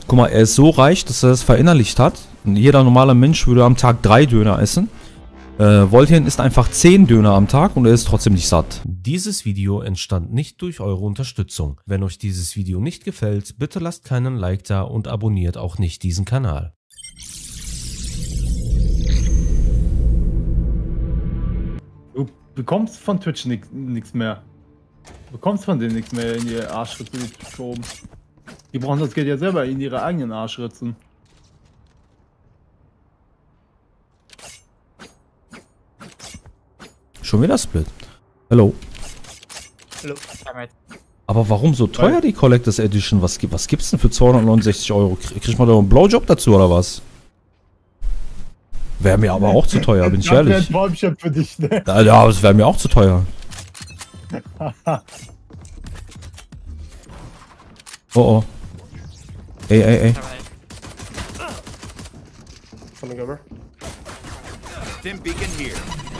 Guck mal, er ist so reich, dass er das verinnerlicht hat. Und jeder normale Mensch würde am Tag 3 Döner essen. Voltien isst einfach 10 Döner am Tag und er ist trotzdem nicht satt. Dieses Video entstand nicht durch eure Unterstützung. Wenn euch dieses Video nicht gefällt, bitte lasst keinen Like da und abonniert auch nicht diesen Kanal. Du bekommst von Twitch nichts mehr. Du bekommst von denen nichts mehr in ihre Arschritzen geschoben. Die brauchen das Geld ja selber in ihre eigenen Arschritzen. Schon wieder Split. Hello. Hallo. Aber warum so teuer die Collectors Edition? Was gibt's denn für 269 Euro? Kriegt man da einen Blowjob dazu oder was? Wäre mir aber auch zu teuer, bin ich ehrlich. Das wäre ein Bäumchen für dich, ne? Ja, aber es wäre mir auch zu teuer. Oh oh. Ey. Coming over. Stim beacon here.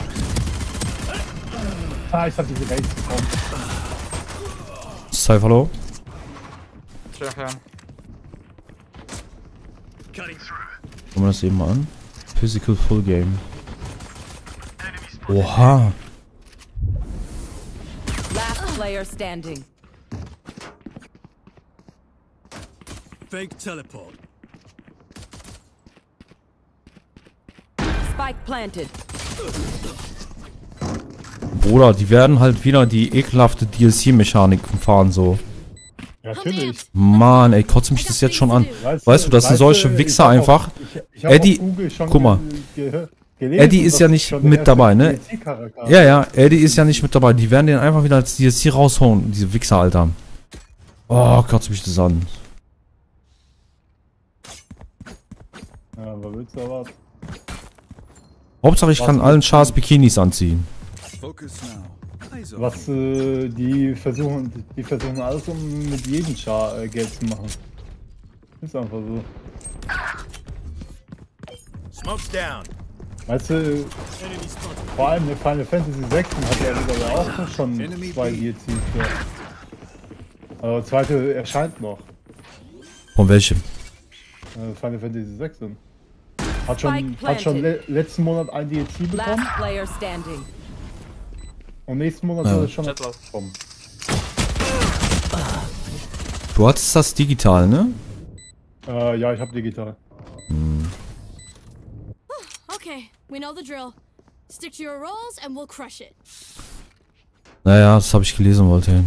Ah, ich hab diese Base bekommen. Cypher low. Sure, ja. Gucken wir das eben mal an. Physical Full Game. Oha. Last player standing. Fake teleport. Spike planted. Bruder, die werden halt wieder die ekelhafte DLC-Mechanik fahren so. Ja, natürlich. Mann, ey, kotzt mich das jetzt schon an. Weißt du, das sind solche Wichser einfach. Eddie, guck mal. Eddie ist ja nicht mit dabei, ne? Ja, Eddie ist ja nicht mit dabei. Die werden den einfach wieder als DLC raushauen, diese Wichser, Alter. Oh, kotzt mich das an. Ja, was willst du erwarten? Hauptsache, ich kann allen Chars Bikinis anziehen. Was, die versuchen alles, um mit jedem Char Geld zu machen. Ist einfach so. Smoke's down. Weißt du, vor allem in Final Fantasy 6 hat er sogar ja auch schon 2 DLCs. Aber der zweite erscheint noch. Von welchem? Final Fantasy 6. Hat schon letzten Monat ein DLC bekommen. Last player standing. Und nächsten Monat soll es schon kommen. Du hattest das digital, ne? Ja, ich hab digital. Okay, we know the drill. Stick to your roles and we'll crush it. Naja, das habe ich gelesen, wollte.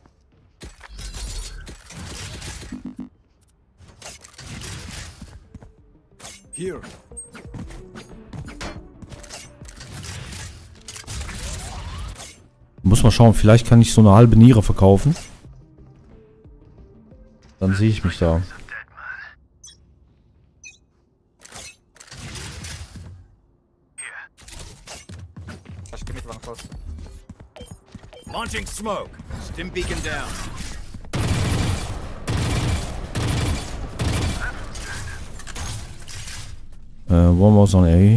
Here. Muss mal schauen, vielleicht kann ich so eine halbe Niere verkaufen. Dann sehe ich mich da. Launching smoke. Stim beacon down. One was on A.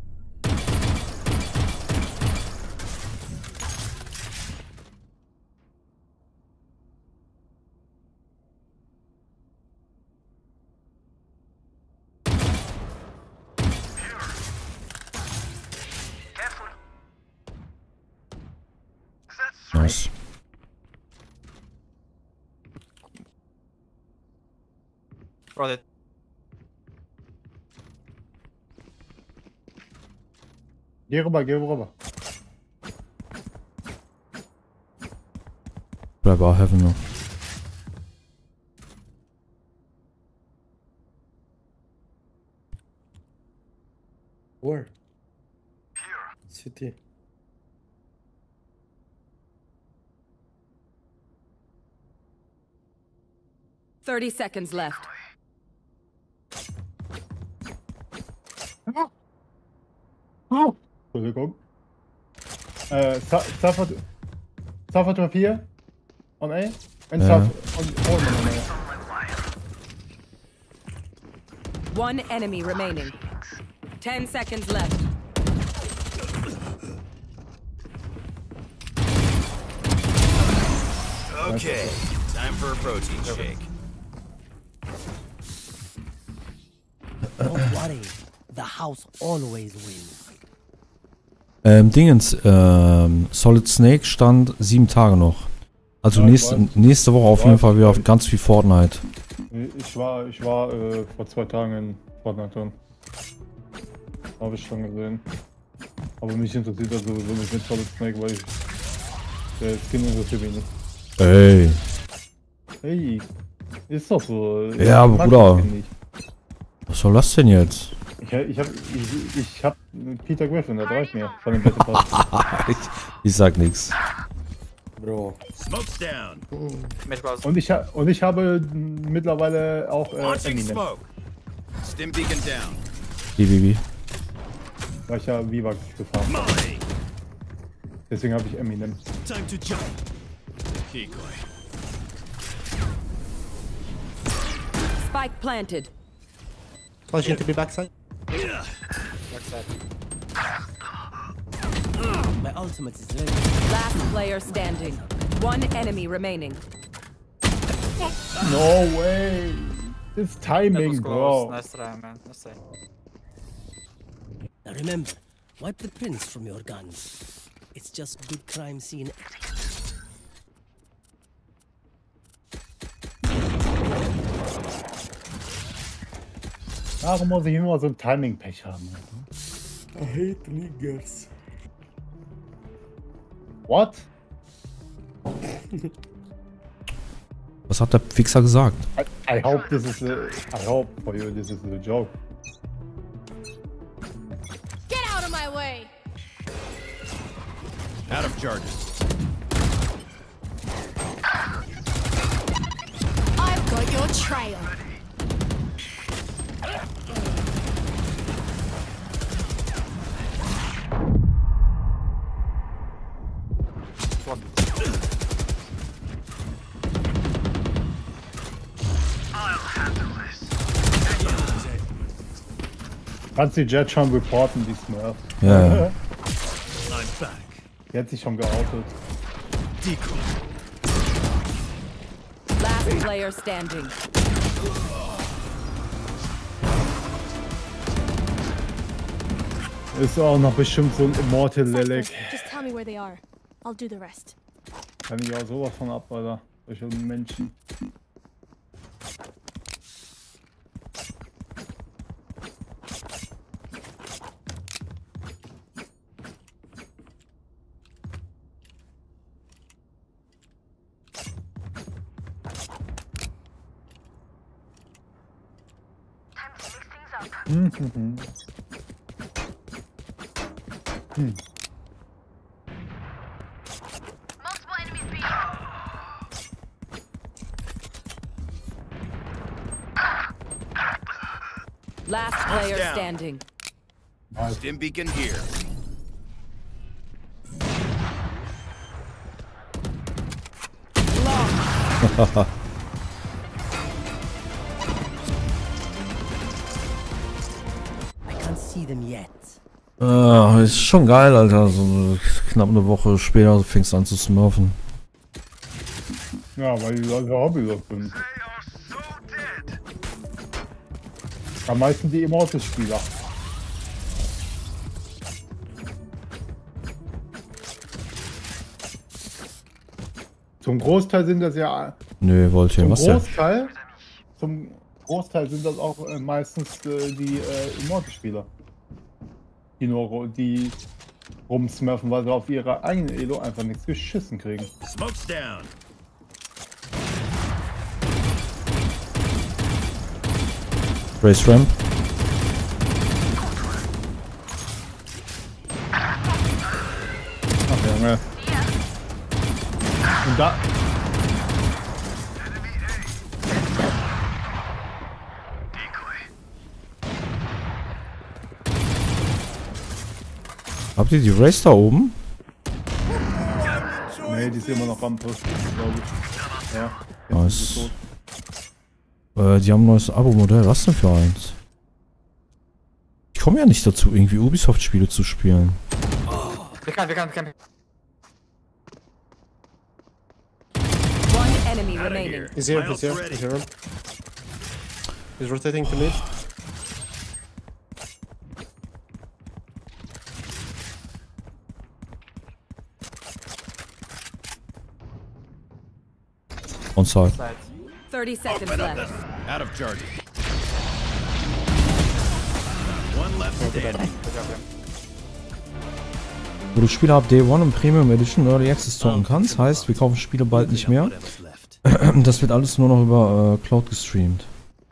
Nice. Got it. Geh rüber. Bleib auch Heaven noch. Where? City. $30 seconds left. Entschuldigung. Suffer to 4 on A. And Suffer on A. One enemy remaining. 10 seconds left. Okay, time for a protein shake. worry. The house always wins. Dingens, Solid Snake stand 7 Tage noch. Also Ja, ich nächste Woche auf jeden Fall wieder auf ganz viel Fortnite. Ich war vor 2 Tagen in Fortnite drin. Habe ich schon gesehen. Aber mich interessiert das sowieso nicht mit Solid Snake, weil der Skin interessiert mich nicht. Ey. Hey, ist doch so. Ja, Ich mag Bruder. den Skin nicht. Was soll das denn jetzt? Ich hab Peter Griffin, der reicht mir von dem Battle Pass. ich sag nix. Bro. Smoke's down. Mid close. Und ich habe mittlerweile auch Launching Eminem, smoke. Stim beacon down. Wie. weil ich ja Vivax gefahren habe. Molly. Deswegen habe ich Eminem. Time to jump. Decoy. Spike planted. Flashing to be backside. Backside. My ultimate is ready. Last player standing. One enemy remaining. No way! This That was timing, close. bro. Nice try, man. Nice try. Now remember, wipe the prints from your gun. It's just good crime scene. Warum muss ich immer so ein Timing-Pech haben? I hate niggers. What? Was hat der Fixer gesagt? I hope this is I hope for you this is a joke. Get out of my way! Out of charges. I've got your trail. Kannst die Jet schon reporten, die Smurf? Ja. I'm back. Die hat sich schon geoutet. Decoy. Last player standing. Ist auch noch bestimmt so ein Immortal Lelek. Just tell me where they are. I'll do the rest. Kann ich auch sowas von ab, Alter. Solche Menschen. Last player down. standing. Stim beacon here. I can't see them yet. Ist schon geil, Alter. So knapp eine Woche später fängst du an zu smurfen. Ja, weil die Leute Hobby das sind. Am meisten die Immortal-Spieler. Zum Großteil sind das ja. Nö, wollte ich. Was denn? Zum Großteil sind das auch meistens die Immortal-Spieler. Die rumsmurfen, weil sie auf ihrer eigenen Elo einfach nichts geschissen kriegen. Smoke's down. Race Ramp. Ach Junge. Und da. Habt ihr die Race da oben? Nee, die ist immer noch am Push, glaube ich. Ja. Nice. Die haben ein neues Abo-Modell. Was denn für eins? Ich komme ja nicht dazu, irgendwie Ubisoft-Spiele zu spielen. We can't. One enemy Outta remaining. here. He's here, My he's ult's here, ready. he's here. He's rotating to mid. Side. Side. 30 seconds left. Out of charges. One left standing. Good job, Jim. Wo du Spiele ab Day 1 und Premium Edition Early Access zocken kannst, heißt, wir kaufen Spiele bald nicht mehr. Whatever's left. Das wird alles nur noch über Cloud gestreamt.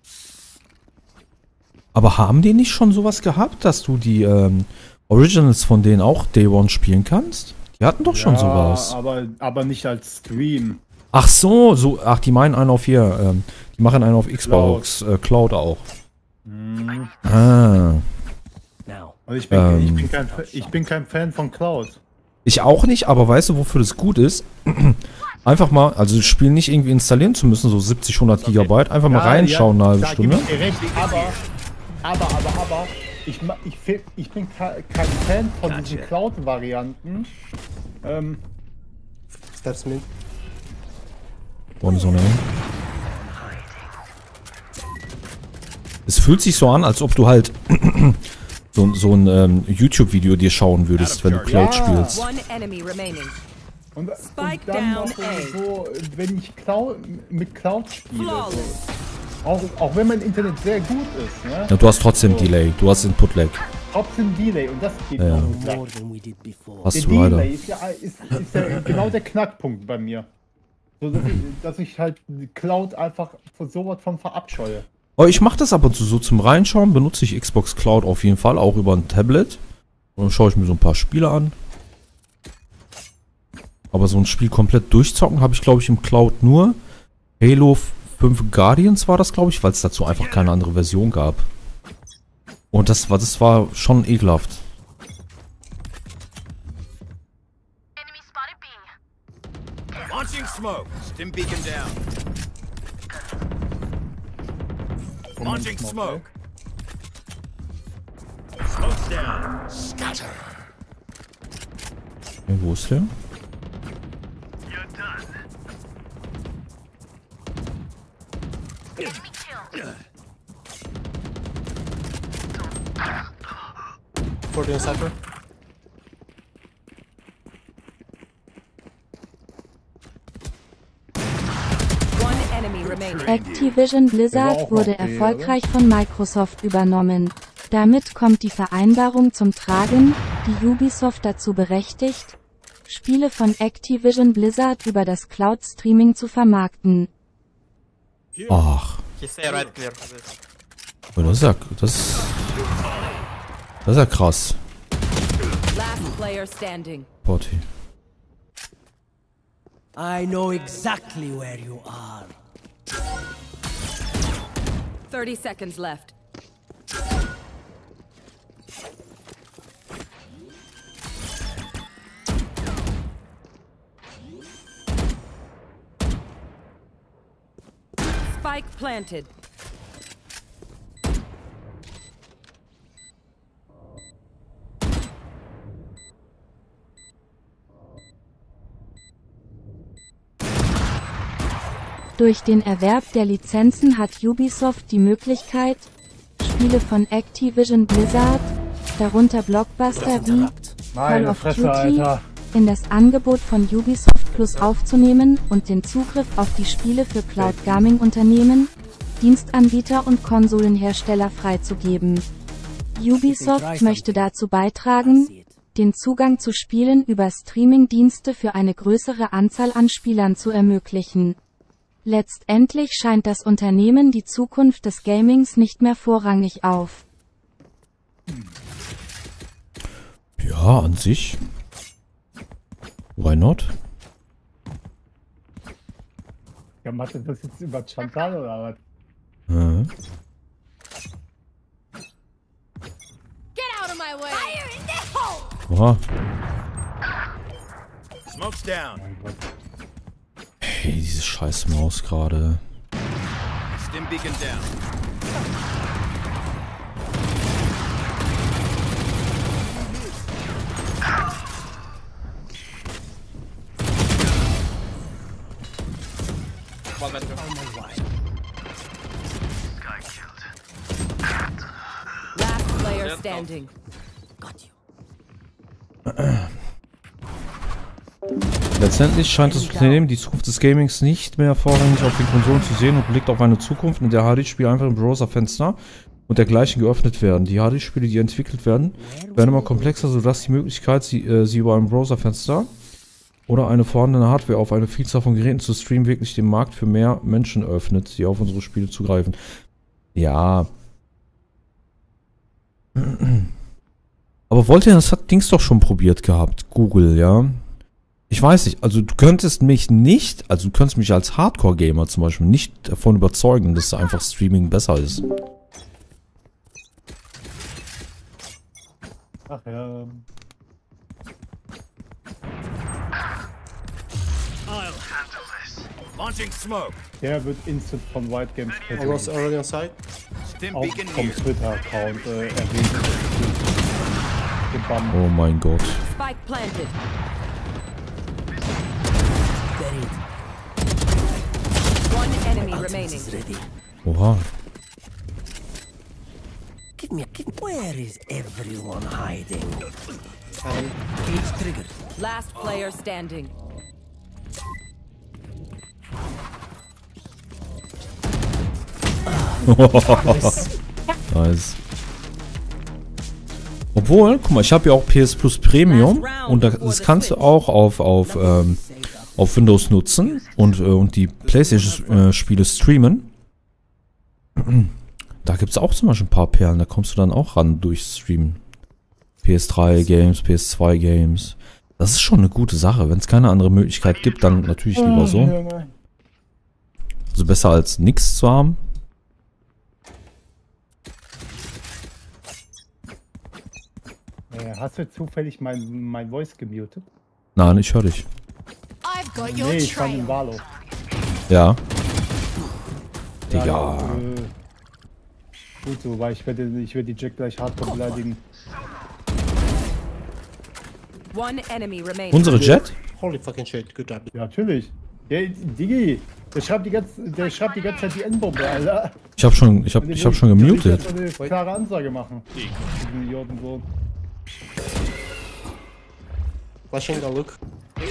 Aber haben die nicht schon sowas gehabt, dass du die Originals von denen auch Day 1 spielen kannst? Die hatten doch schon sowas. Aber nicht als Stream. Ach so, ach, die meinen einen auf hier, die machen einen auf Xbox Cloud auch. Ah. Now, Also ich bin kein Fan von Cloud. Ich auch nicht, aber weißt du, wofür das gut ist? Einfach mal, also das Spiel nicht irgendwie installieren zu müssen, so 70, 100 Gigabyte, einfach mal reinschauen eine halbe da gebe Stunde. ich dir recht, aber, ich bin kein Fan von diesen Cloud-Varianten. steps mid. One Zone A. Es fühlt sich so an, als ob du halt so ein YouTube-Video dir schauen würdest, wenn du Cloud spielst. One enemy remaining. Und Spike dann down noch A. so, wenn ich mit Cloud spiele, Flawless. so. Auch wenn mein Internet sehr gut ist, ne? Ja, du hast trotzdem Delay, du hast Input Lag. Trotzdem Delay und das geht Ja. auch More nicht. than we did before. Hast Der du leider. Delay ist ja genau der Knackpunkt bei mir. So, dass ich halt die Cloud einfach von sowas von verabscheue. Oh, ich mache das ab und zu so zum Reinschauen, benutze ich Xbox Cloud auf jeden Fall, auch über ein Tablet. Und dann schaue ich mir so ein paar Spiele an. Aber so ein Spiel komplett durchzocken habe ich, glaube ich, im Cloud nur. Halo 5 Guardians war das, glaube ich, weil es dazu einfach keine andere Version gab. Und das war schon ekelhaft. Launching smoke. Stim beacon down. Launching smoke. Smoke's down. Scatter. Okay, wo ist der? One enemy remaining. Activision Blizzard wurde erfolgreich von Microsoft übernommen. Damit kommt die Vereinbarung zum Tragen, die Ubisoft dazu berechtigt, Spiele von Activision Blizzard über das Cloud Streaming zu vermarkten. Ach, He stay right clear. oh, das ist ja krass. Last player standing. Potty. I know exactly where you are. 30 seconds left. Spike planted. Durch den Erwerb der Lizenzen hat Ubisoft die Möglichkeit, Spiele von Activision Blizzard, darunter Blockbuster wie Call of Duty, in das Angebot von Ubisoft Plus aufzunehmen und den Zugriff auf die Spiele für Cloud Gaming Unternehmen, Dienstanbieter und Konsolenhersteller freizugeben. Ubisoft möchte dazu beitragen, den Zugang zu Spielen über Streaming-Dienste für eine größere Anzahl an Spielern zu ermöglichen. Letztendlich scheint das Unternehmen die Zukunft des Gamings nicht mehr vorrangig auf. Ja, an sich. Why not? Ja, macht das jetzt über Chantal oder was? Get out of my way! Fire in the hole! Oha. Smoke's down. Hey, diese scheiß Maus gerade. Stim beacon down. One man. Last player standing. Got you. Letztendlich scheint das Unternehmen die Zukunft des Gamings nicht mehr vorrangig auf den Konsolen zu sehen und blickt auf eine Zukunft, in der HD-Spiele einfach im Browserfenster und dergleichen geöffnet werden. Die HD-Spiele, die entwickelt werden, werden immer komplexer, sodass die Möglichkeit, sie über ein Browserfenster oder eine vorhandene Hardware auf eine Vielzahl von Geräten zu streamen, wirklich den Markt für mehr Menschen öffnet, die auf unsere Spiele zugreifen. Ja. Aber wollt ihr, das hat Dings doch schon probiert gehabt, Google, ja? Ich weiß nicht, also du könntest mich als Hardcore-Gamer zum Beispiel nicht davon überzeugen, dass einfach Streaming besser ist. Ach ja. Launching smoke. Der wird instant von White Games I was already on site. Stim auch beacon vom here. Twitter-Account erwähnt. Gebannt. Oh mein Gott. Spike planted. Buried. One enemy Ultimate remaining. is ready. Oha. Where is everyone hiding? Cage triggered. Last player standing. Nice. Obwohl, guck mal, ich habe ja auch PS Plus Premium und das kannst du auch auf Windows nutzen und die PlayStation-Spiele streamen. Da gibt es auch zum Beispiel ein paar Perlen, da kommst du dann auch ran durch Streamen. PS3 Games, PS2 Games. Das ist schon eine gute Sache. Wenn es keine andere Möglichkeit gibt, dann natürlich lieber so. Also besser als nichts zu haben. Hast du zufällig mein Voice gemutet? Nein, ich höre dich. I've got your Nee, ich fand trail. den Valo. Ja. Digga. Ja, gut so, weil ich werde die Jack gleich hardcore beleidigen. One enemy remaining. Unsere Jet? Holy fucking shit, good job. Ja, natürlich. Ja, Digi, der schreibt die ganze Zeit die N-Bombe, Alter. Ich hab schon gemutet. Ich will eine klare Ansage machen. Diesen Idioten so. Flashing, I'll look.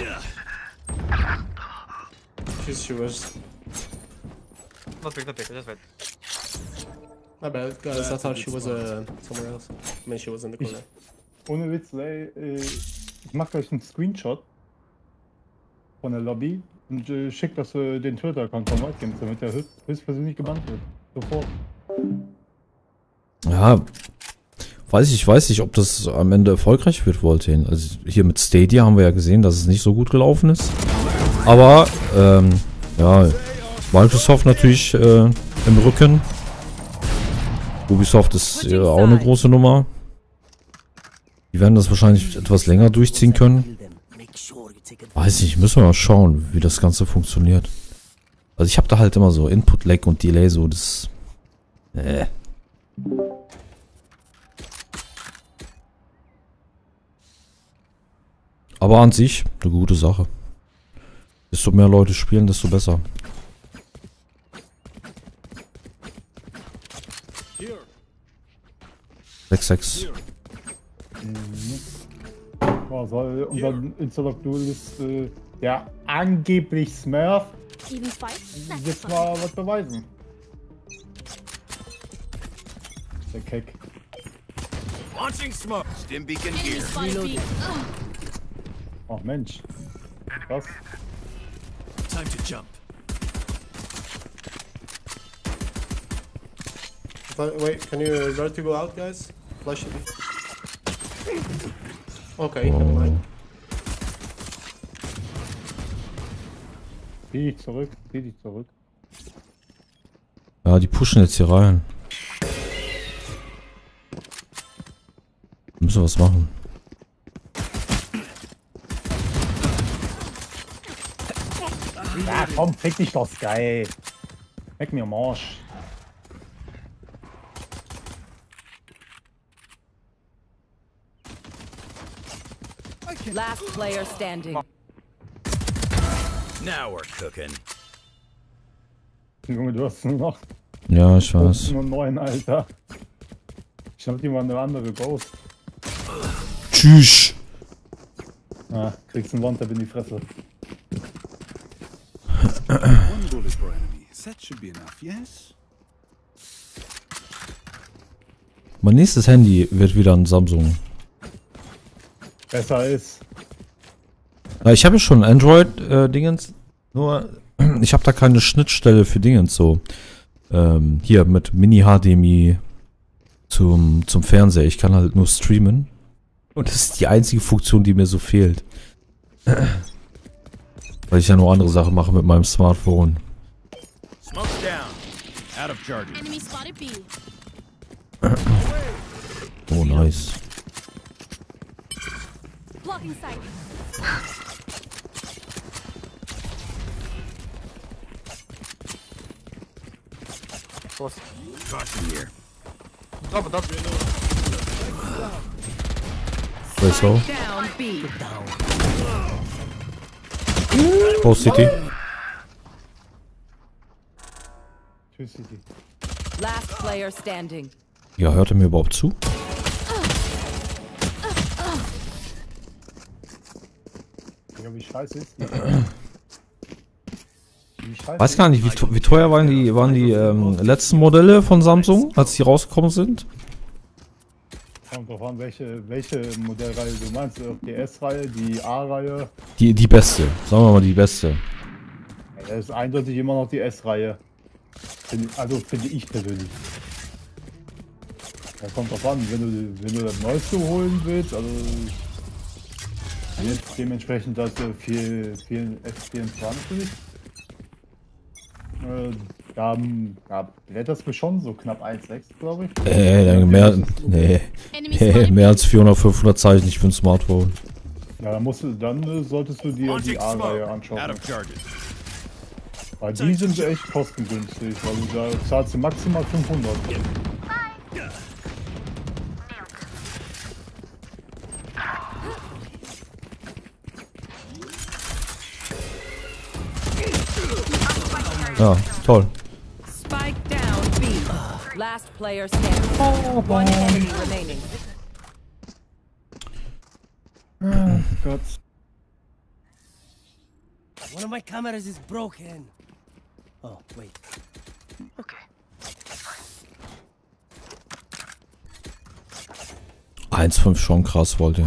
She was. Not pick, just wait. My bad, guys. I thought she was somewhere else. I mean, she was in the corner. Ohne Witz, ey, ich mach gleich einen Screenshot von der Lobby und schick das den Twitter-Account von White Games, damit der höchstpersönlich gebannt wird. Sofort. Ja. Ich weiß nicht, ob das am Ende erfolgreich wird, Voltaire. Also hier mit Stadia haben wir ja gesehen, dass es nicht so gut gelaufen ist. Aber, ja, Microsoft natürlich im Rücken. Ubisoft ist auch eine große Nummer. Die werden das wahrscheinlich etwas länger durchziehen können. Weiß nicht, müssen wir mal schauen, wie das Ganze funktioniert. Also ich habe da halt immer so Input-Lag und Delay, so das... Aber an sich eine gute Sache. Desto mehr Leute spielen, desto besser. Sechs. Oh, soll unser Interlock-Duel ist der angeblich Smurf Even fight? That's jetzt fine. mal was beweisen. Der Keck. Launching smoke. Stim beacon here. Enemy spotted B. Ugh. Ach Mensch. Was? Time to jump. Wait, can you ready to go out, guys? Flash it. Okay, never mind. Zieh dich zurück, zieh dich zurück. Ja, die pushen jetzt hier rein. Müssen wir was machen. Ja, komm, fick dich doch, Sky. Leck mir am Arsch. Last player standing. Now we're cooking. Junge, du hast nur noch Ja, ich weiß. nur 9, Alter. Ich hab dir mal eine andere Ghost. Tschüss. Ah, kriegst einen One-Tap in die Fresse. That should be enough, yes? Mein nächstes Handy wird wieder ein Samsung. Besser ist. Ja, ich habe ja schon Android-Dingens, nur ich habe da keine Schnittstelle für Dingens so. Hier mit Mini-HDMI zum Fernseher. Ich kann halt nur streamen. Und das ist die einzige Funktion, die mir so fehlt. Weil ich ja nur andere Sachen mache mit meinem Smartphone. Smoke's down. Out of charges. Enemy spotted B. Oh, nice. Blocking sight. Caution here. Top, top. Wait, so. Down B. Post City. Tschüss, City. Last player standing. Ja, hört er mir überhaupt zu? Ja, wie scheiße ist die? Weiß gar nicht, wie teuer waren die letzten Modelle von Samsung, als die rausgekommen sind? Kommt drauf an, welche Modellreihe du meinst. Die S-Reihe, die A-Reihe. Die beste. Sagen wir mal die beste. Ja, das ist eindeutig immer noch die S-Reihe. Also finde ich persönlich. Ja, kommt drauf an, wenn du das Neueste holen willst, also jetzt dementsprechend das viel S24. Da wird das mir schon so knapp 1,6, glaube ich. Mehr als 400, 500 Zeichen nicht für ein Smartphone. Ja, dann solltest du dir die A-Reihe anschauen. Out of charges. Weil die sind echt kostengünstig, weil da zahlst du maximal 500. Ja, toll. Spike down B. Last player standing. One enemy remaining. Oh Gott. One of my cameras is broken. Oh, wait. 1,5 schon krass, wollte.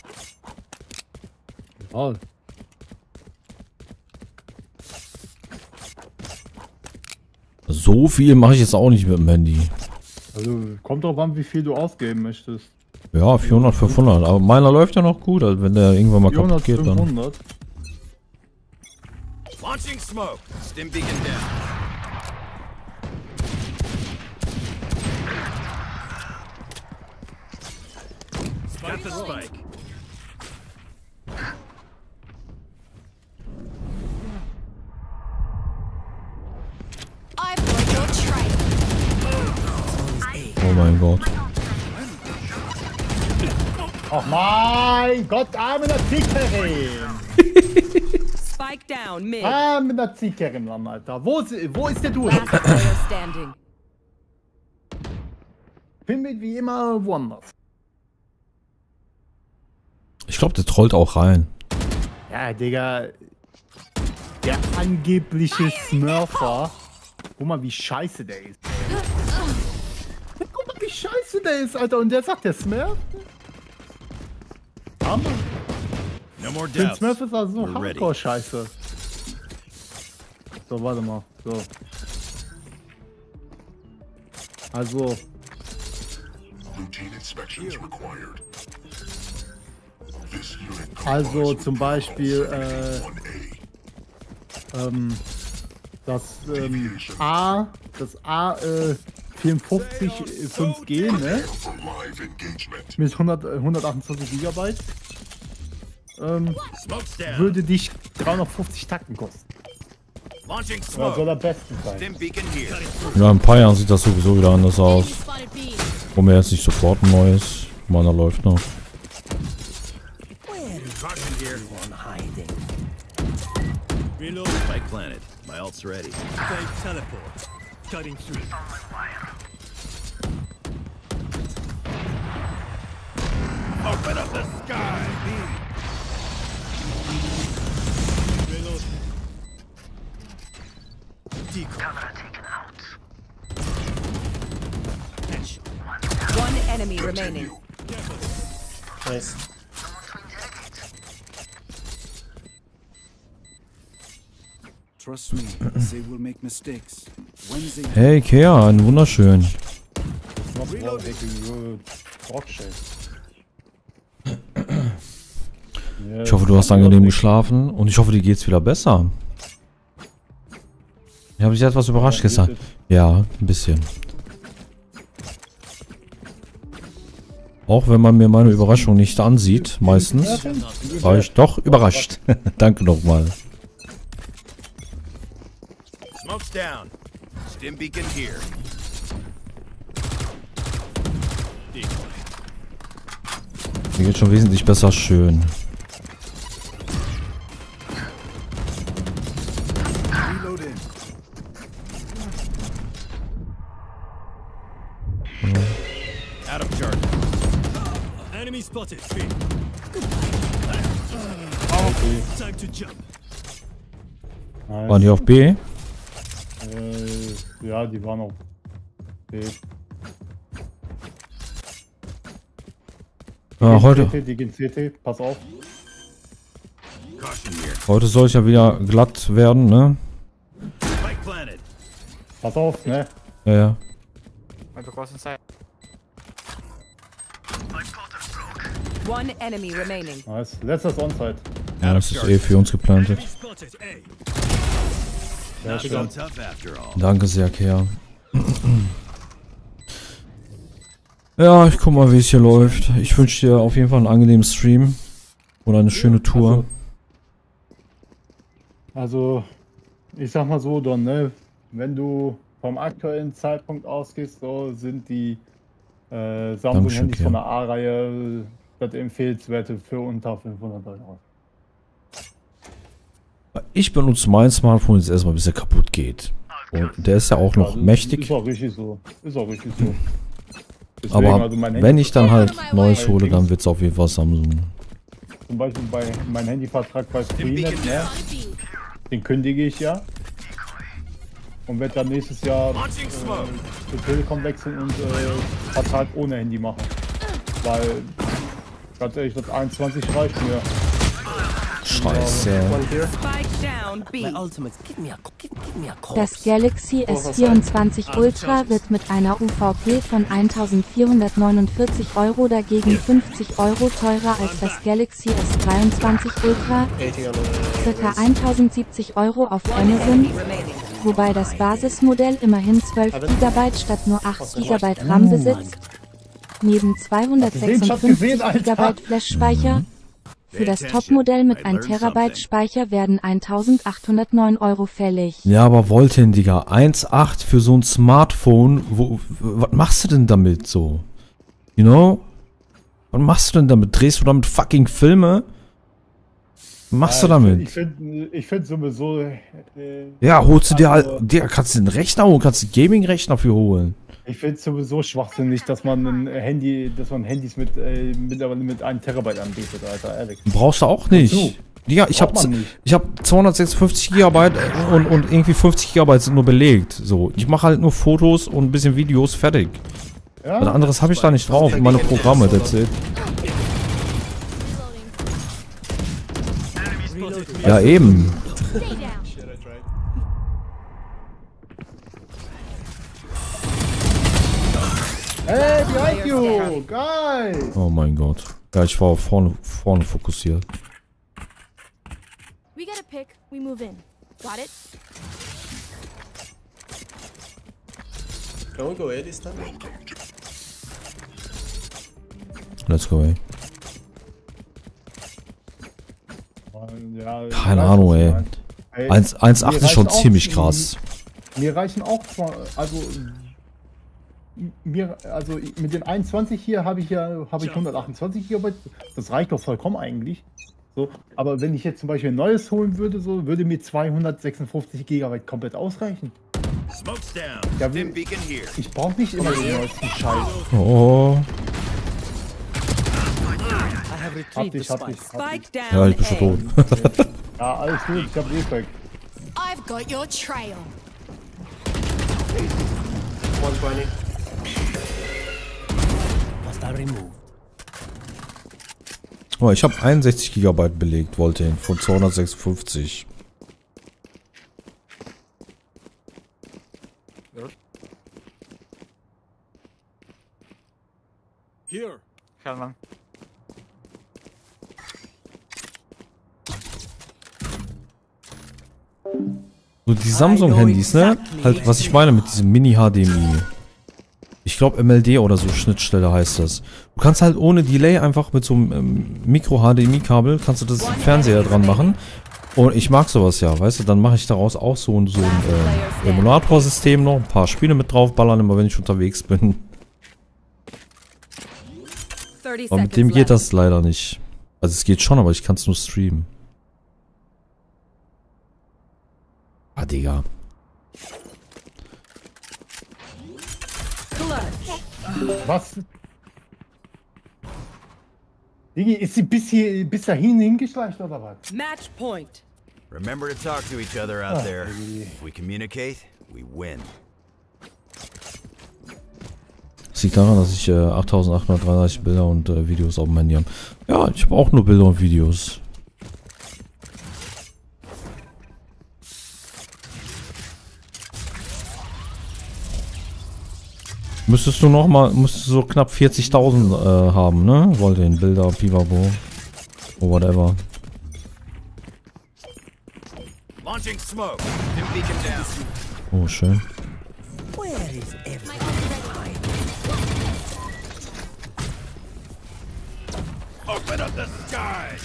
Oh. So viel mache ich jetzt auch nicht mit dem Handy. Also kommt drauf an, wie viel du ausgeben möchtest. Ja, 400, 500. Aber meiner läuft ja noch gut, also wenn der irgendwann mal 400, kaputt geht, dann. 500. Launching smoke. Stim beacon down. Got the spike. I've got your trail. Oh mein Gott. Ach mein Gott, arme Zickerin! Spike down mid. Arme Zickerin, Mann, Alter. Wo ist der du? Last player standing. Bin mit wie immer woanders. Ich glaube, der trollt auch rein. Ja, Digga. Der angebliche Smurfer. Guck mal, wie scheiße der ist. Guck mal, wie scheiße der ist, Alter. Und der sagt, der Smurf? Hammer. No more Der doubts. Smurf ist also so We're ready. hardcore scheiße. So, warte mal. So. Also. Also zum Beispiel das A54 5G, ne? Mit 128 GB Smoke's down. würde dich 350 Tacken kosten. Launching Das soll smoke. der Beste sein. Stim beacon here. Ja, in ein paar Jahren sieht das sowieso wieder anders Enemy aus. spotted B. Wo mir jetzt nicht sofort ein neues. Meiner läuft noch. Caution here. One hiding. Reload. Spike planted. My ult's ready. Fake teleport. Cutting through. Open up the sky. Reload. Decoy. enemy remaining. Nice. Trust me, they will make mistakes. When they Hey, Kea, ein wunderschön. Ich hoffe, du hast angenehm geschlafen und ich hoffe, dir geht's wieder besser. Ich habe dich etwas überrascht gestern. Ja, ein bisschen. Auch wenn man mir meine Überraschung nicht ansieht, meistens, war ich doch überrascht. Danke nochmal. Smoke's down. Stim beacon here. Mir geht schon wesentlich besser schön. Reload in. Out of charge. Enemy spotted. Time to jump. Waren die auf B? Ja, die waren auf B. Heute Die gehen CT, pass auf. Caution here. Heute soll es ja wieder glatt werden, ne? Spike planted. Pass auf, ne? Ja, ja. Might be close inside. One enemy remaining. Nice. Letztes Onside. Ja, das ist eh für uns geplantet. Enemy spotted. A. Ja, Not so schön. tough after all. Danke sehr, Kea. Ja, ich guck mal, wie es hier läuft. Ich wünsche dir auf jeden Fall einen angenehmen Stream. Oder eine schöne Tour. Also, ich sag mal so, Don, ne? Wenn du vom aktuellen Zeitpunkt ausgehst, so sind die Samsung-Handys von der A-Reihe das empfehlenswerte für unter 500 €. Ich benutze mein Smartphone jetzt erstmal, bis er kaputt geht. Und der ist ja auch noch Also, mächtig. Ist auch richtig so. Ist auch richtig so. Deswegen, Aber also mein wenn ich dann halt Handy- Neues hole, dann wird es auf jeden Fall Samsung. Zum Beispiel bei meinem Handyvertrag bei Freenet, ne? Den kündige ich ja. Und werde dann nächstes Jahr zu Telekom wechseln und Vertrag ohne Handy machen. Weil, ganz ehrlich, das 21 reicht mir. Scheiße. One here. Spike down B. My ultimates. Give me a corpse. Das Galaxy S24 Ultra wird mit einer UVP von 1449 € dagegen 50 € teurer als das Galaxy S23 Ultra, 80 on the ca. 1070 € auf Amazon, Remaining. wobei das Basismodell immerhin 12 GB statt nur 8 GB RAM besitzt, neben 256 GB Flash-Speicher. Für das Topmodell mit 1 TB Speicher werden 1809 € fällig. Ja, aber Volten, Digga. 1,8 für so ein Smartphone. Was machst du denn damit so? You know? Was machst du denn damit? Drehst du damit fucking Filme? Was machst du damit? Ich finde sowieso. Ja, holst du dir halt. Digga, kannst du den Rechner holen? Kannst du einen Gaming-Rechner für holen? Ich finde es sowieso schwachsinnig, dass man Handys mittlerweile mit 1 Terabyte anbietet, Alter, ehrlich. Brauchst du auch nicht. Wozu? Ja, ich Braucht hab man nicht. 256 GB und irgendwie 50 GB sind nur belegt. So, ich mache halt nur Fotos und ein bisschen Videos, fertig. Ja? Was anderes habe ich da nicht drauf. Meine Programme, that's it. Ja, eben. Stay down. Hey, behind you! Geil! Oh mein Gott. Ja, ich war vorne fokussiert. We get a pick, we move in. Got it? Can we go A this time? Let's go, ey. Ja, Keine ich weiß, Ahnung, was du ey. meinst. Ey, 1,8 ist schon reichen auch ziemlich die- krass. Mir reichen auch, also mit den 21 hier habe ich 128 GB. Das reicht doch vollkommen eigentlich. So, aber wenn ich jetzt zum Beispiel ein neues holen würde, so würde mir 256 GB komplett ausreichen. Smoke's down. Ja, Stim beacon here. Ich brauche nicht immer den neuesten Scheiß. Oh. I have retrieved the Hab dich. Spike down Ja, ich bin schon A. tot. Ja, alles gut, ich hab Reflex. I've got your trail. 120. removed. Oh, ich habe 61 GB belegt, Voltane, von 256. Here. Hellman. So die Samsung-Handys, ne? Halt, was ich meine mit diesem Mini-HDMI. Ich glaube MLD oder so Schnittstelle heißt das. Du kannst halt ohne Delay einfach mit so einem Micro-HDMI-Kabel, kannst du das Fernseher dran machen. Und ich mag sowas ja, weißt du, dann mache ich daraus auch so ein Emulator-System noch, ein paar Spiele mit draufballern, immer wenn ich unterwegs bin. 30 Aber mit dem geht das leider nicht. Also es geht schon, aber ich kann es nur streamen. Ah, Digga. Was? Digi, ist sie bis dahin hingeschleicht oder was? Match point. Remember to talk to each other out there. If we communicate, we win. Das liegt daran, dass ich 8833 Bilder und Videos auf dem Handy habe. Ja, ich habe auch nur Bilder und Videos. Müsstest du so knapp 40.000 haben, ne? Wollt ihr Bilder, Pivabo, or whatever. Launching smoke. Dim beacon down. Oh, schön. Where is everyone? Open up the sky.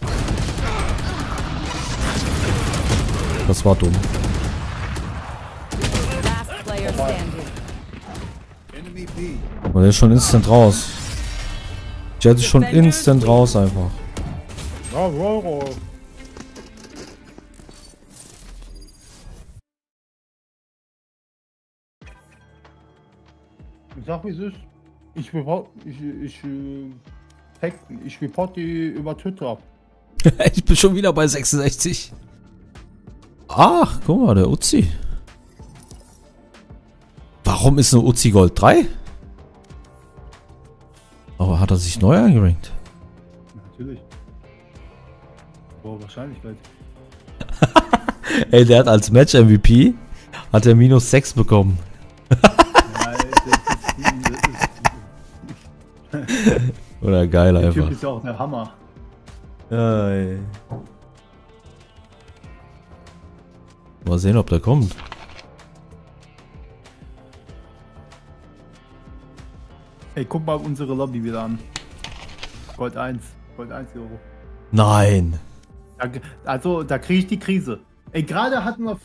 Das war dumm. Last player standing. Enemy B. Und der ist schon instant raus. Ich hatte schon instant raus einfach. Ja, Euro. Ich sag wie es ist. Ich report die über Twitter ab. Ich bin schon wieder bei 66. Ach, guck mal, der Uzi. Warum ist eine Uzi Gold 3? Aber hat er sich neu eingerankt? Natürlich. Boah, Wahrscheinlichkeit. Ey, der hat als Match-MVP hat er -6 bekommen. Oder geil Der einfach. Typ ist ja auch der Hammer. Ja, ey. Mal sehen, ob der kommt. Ey, guck mal unsere Lobby wieder an. Gold 1 Euro. Nein. Also, da kriege ich die Krise. Ey, gerade hatten wir,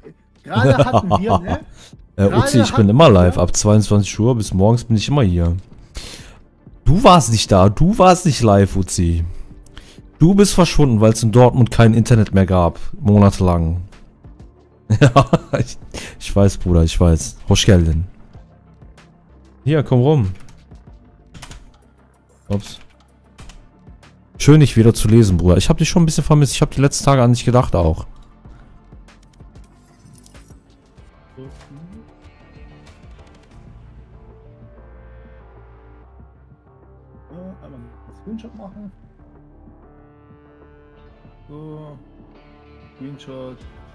ne? Uzi, ich bin immer live. Ab 22 Uhr bis morgens bin ich immer hier. Du warst nicht da. Du warst nicht live, Uzi. Du bist verschwunden, weil es in Dortmund kein Internet mehr gab. Monatelang. Ja, ich weiß, Bruder, ich weiß. Hoschgelden. Hier, komm rum. Ups. Schön, dich wieder zu lesen, Bruder. Ich habe dich schon ein bisschen vermisst. Ich habe die letzten Tage an dich gedacht auch. Einmal einen Screenshot machen. So. Screenshot.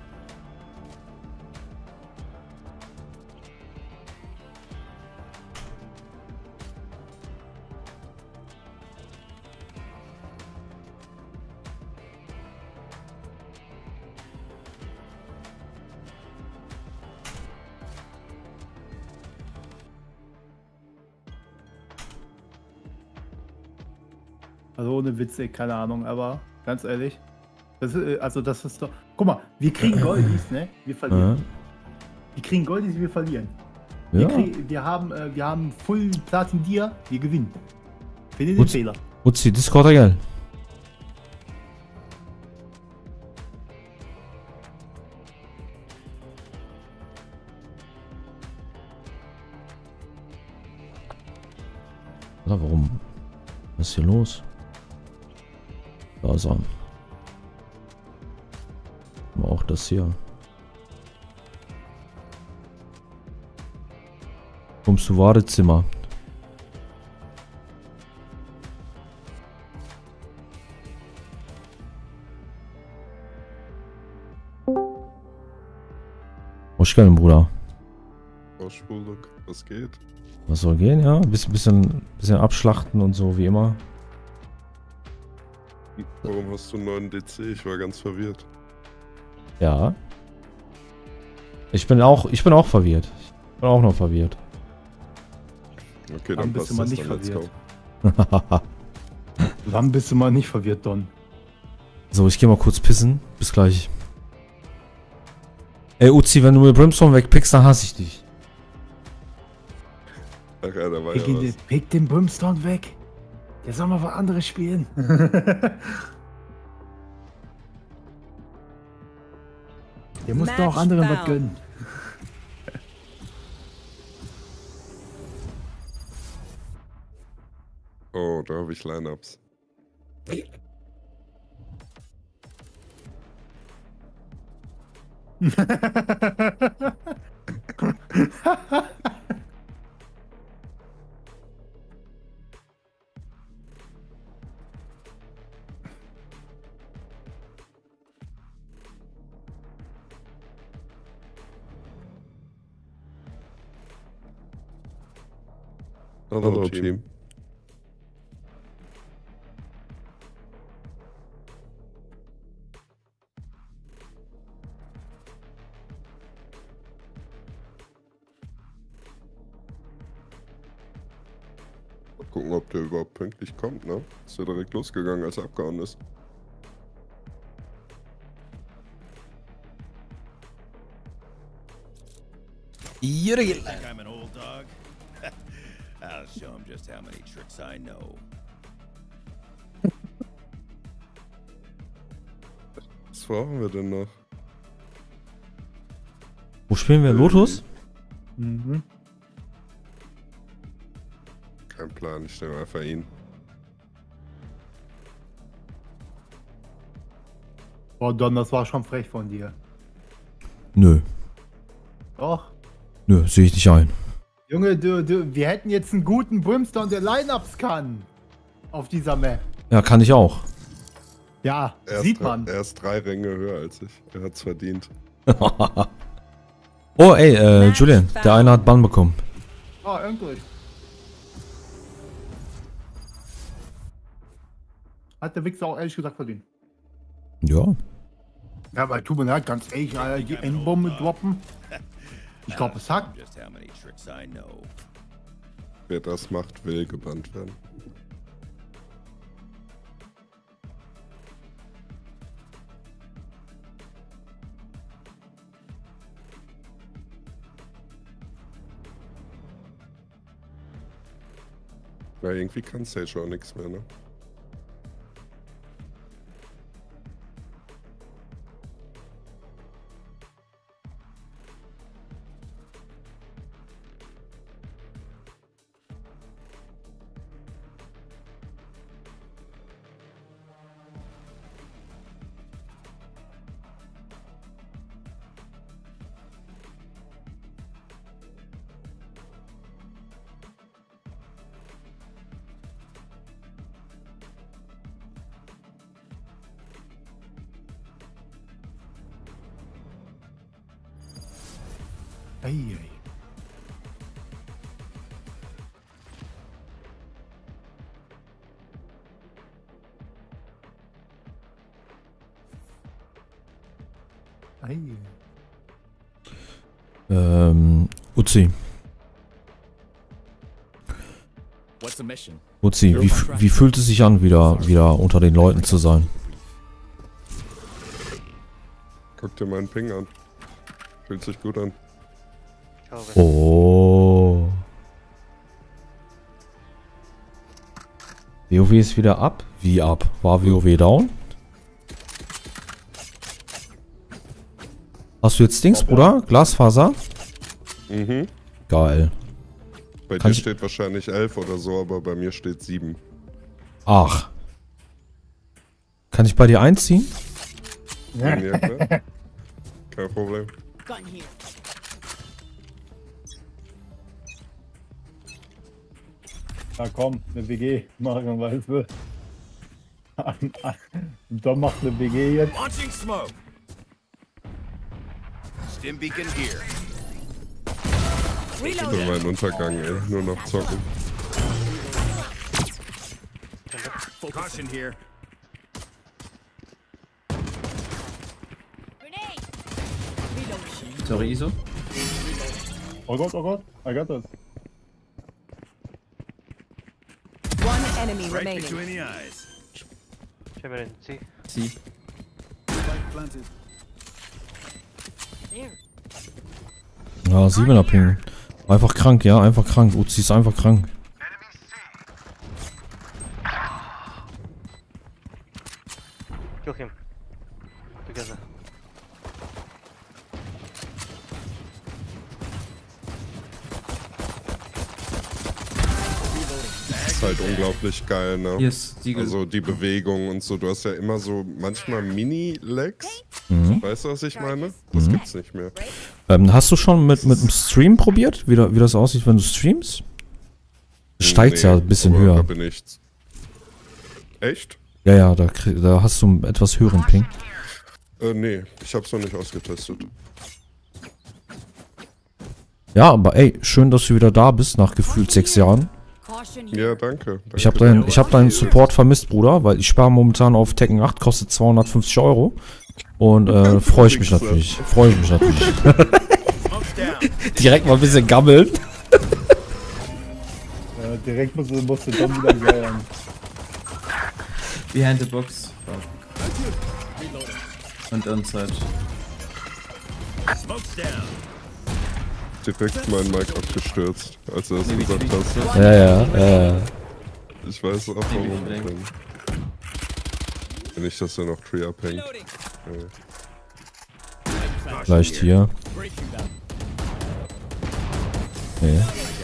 Also ohne Witz, ey, keine Ahnung, aber ganz ehrlich, das ist doch. Guck mal, wir kriegen Goldies, ne? Wir verlieren. Wir kriegen Goldies, wir verlieren. Ja. Wir haben Full Platin Dia, wir gewinnen. Finde den Fehler. Uzi, Discord geil. Na, warum? Was ist hier los? Da ist er. Aber auch das hier. Kommst du Wartezimmer? gönnen, Bruder. Ausspulung, was geht? Was soll gehen, ja? Bisschen abschlachten und so, wie immer. Warum hast du einen neuen DC? Ich war ganz verwirrt. Ja. Ich bin auch verwirrt. Ich bin auch noch verwirrt. Okay, dann bist passt du mal das, nicht dann let's verwirrt. go. Wann bist du mal nicht verwirrt, Don? So, ich gehe mal kurz pissen. Bis gleich. Ey, Uzi, wenn du mir Brimstone wegpickst, dann hasse ich dich. Ach ja, da war ja was. Pick den Brimstone weg. Der soll mal was anderes spielen. Der muss doch auch anderen was gönnen. Oh, da habe ich Lineups. Hallo, Team. Mal gucken, ob der überhaupt pünktlich kommt, ne? Ist ja direkt losgegangen, als er abgehauen ist. I'm an old dog. I'll show him just how many tricks I know. Was brauchen wir denn noch? Wo spielen wir? Lotus? Mhm. Kein Plan, ich nehme einfach ihn. Boah, Don, das war schon frech von dir. Nö. Doch. Nö, sehe ich nicht ein. Junge, wir hätten jetzt einen guten Brimstone, der Lineups kann. Auf dieser Map. Ja, kann ich auch. Ja, Er sieht ist man. Er ist 3 Ränge höher als ich. Er hat's verdient. Oh, ey, Julian, der eine hat Bann bekommen. Ah, endlich. Hat der Wichser auch ehrlich gesagt verdient. Ja. Ja, aber tut mir leid, ganz ehrlich, Alter, die Endbombe droppen. Ich glaube, es hackt. Wer das macht, will gebannt werden. Na, irgendwie kann Sage auch nichts mehr, ne? Ei. Uzi. Uzi, wie fühlt es sich an, wieder unter den Leuten zu sein? Guck dir meinen Ping an. Fühlt sich gut an. Oh. WoW ist wieder ab? Wie ab? War WoW down? Hast du jetzt Dings, Bruder? Glasfaser? Mhm. Geil. Bei dir steht wahrscheinlich 11 oder so, aber bei mir steht 7. Ach. Kann ich bei dir einziehen? Ja, klar. Kein Problem. Na komm, eine WG machen, weißt du. Dom macht eine WG jetzt. Launching smoke. Stim beacon here. Für meinen Untergang, ey. Nur noch zocken. Caution here. Sorry, ISO. Oh Gott, I got this. One enemy Right remaining. between the eyes. Sie. Spike planted. Ja, 7er Ping. Einfach krank, ja, einfach krank. Uzi ist einfach krank. Kill him. Together. Ist halt unglaublich geil, ne? Hier ist Siegel. Also die Bewegung und so. Du hast ja immer so manchmal Mini-Legs. Weißt du, was ich meine? Das gibt's nicht mehr. Hast du schon mit dem Stream probiert, wie das aussieht, wenn du streamst? Steigt ja ein bisschen aber höher. Da bin ich. Echt? Ja, da hast du einen etwas höheren Ping. Nee, ich hab's noch nicht ausgetestet. Ja, aber ey, schön, dass du wieder da bist, nach gefühlt 6 Jahren. Ja, danke. Ich hab deinen Support vermisst, Bruder, weil ich spare momentan auf Tekken 8, kostet 250 €. Und freue ich mich natürlich. Direkt mal ein bisschen gammeln. Ja, direkt musst du dann wieder geiern. Behind the box. Und inside. Smoke's down. Direkt mein Mic abgestürzt, als du das gesagt hast. Ja. Ich weiß auch warum. Wenn nicht, dass er noch Tree abhängt. Ja. Vielleicht hier. Nee.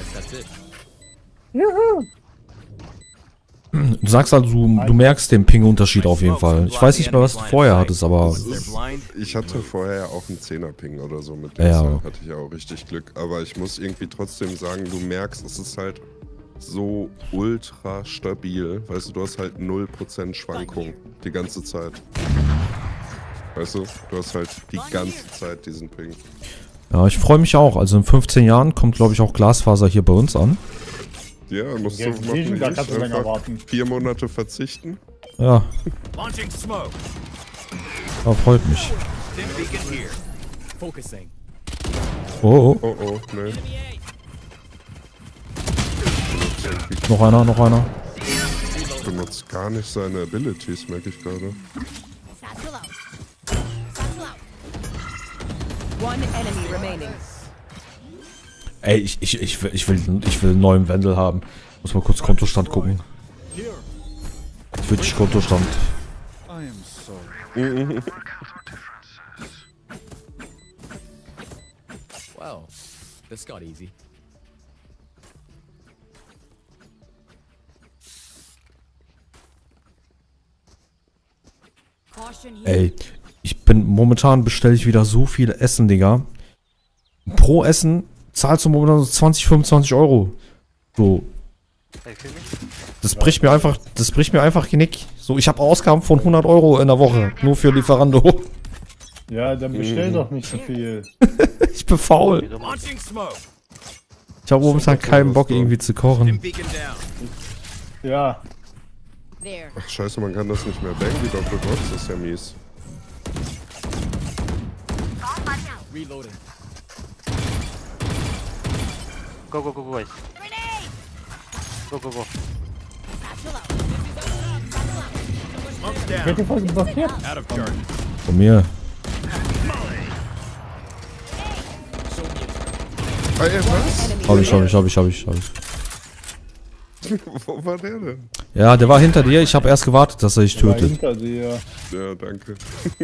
Du sagst also, du merkst den Ping-Unterschied auf jeden Fall. Ich weiß nicht mehr, was du vorher hattest, aber... Ich hatte vorher ja auch einen 10er-Ping oder so mit Ja. hatte ich ja auch richtig Glück. Aber ich muss irgendwie trotzdem sagen, du merkst, es ist halt so ultra stabil. Weißt du, du hast halt 0% Schwankung die ganze Zeit. Weißt du, du hast halt die ganze Zeit diesen Ping. Ja, ich freue mich auch. Also in 15 Jahren kommt, glaube ich, auch Glasfaser hier bei uns an. Ja, musst du Jetzt machen. da kannst du länger Einfach warten. 4 Monate verzichten. Ja, Launching smoke. freut mich. Dim beacon here. Focusing. Oh, ne. Noch einer. Benutzt gar nicht seine Abilities, merke ich gerade. One enemy remaining. Ey, ich will einen neuen Wendel haben. Muss mal kurz Kontostand gucken. Ich will nicht Kontostand. I am sorry. Wow, this got easy. Ey, momentan bestelle ich wieder so viel Essen, Digga. Pro Essen zahlst du momentan so 20, 25 €. So. Das bricht mir einfach Genick. So, ich habe Ausgaben von 100 € in der Woche. Nur für Lieferando. Ja, dann bestell doch nicht so viel. Ich bin faul. Launching smoke. Ich habe momentan keinen Bock irgendwie zu Dim kochen. beacon down. Ja. Ach scheiße, man kann das nicht mehr bangen, die Doppelbox, das ist ja mies. Reloading. Go, guys. Go. Smoke's down. Wird die Folge blockiert? Out of charge. Von mir. Ah, ey, was? Hab ich. Wo war der denn? Ja, der war hinter dir. Ich habe erst gewartet, dass er dich War tötet. hinter dir. Ja, danke.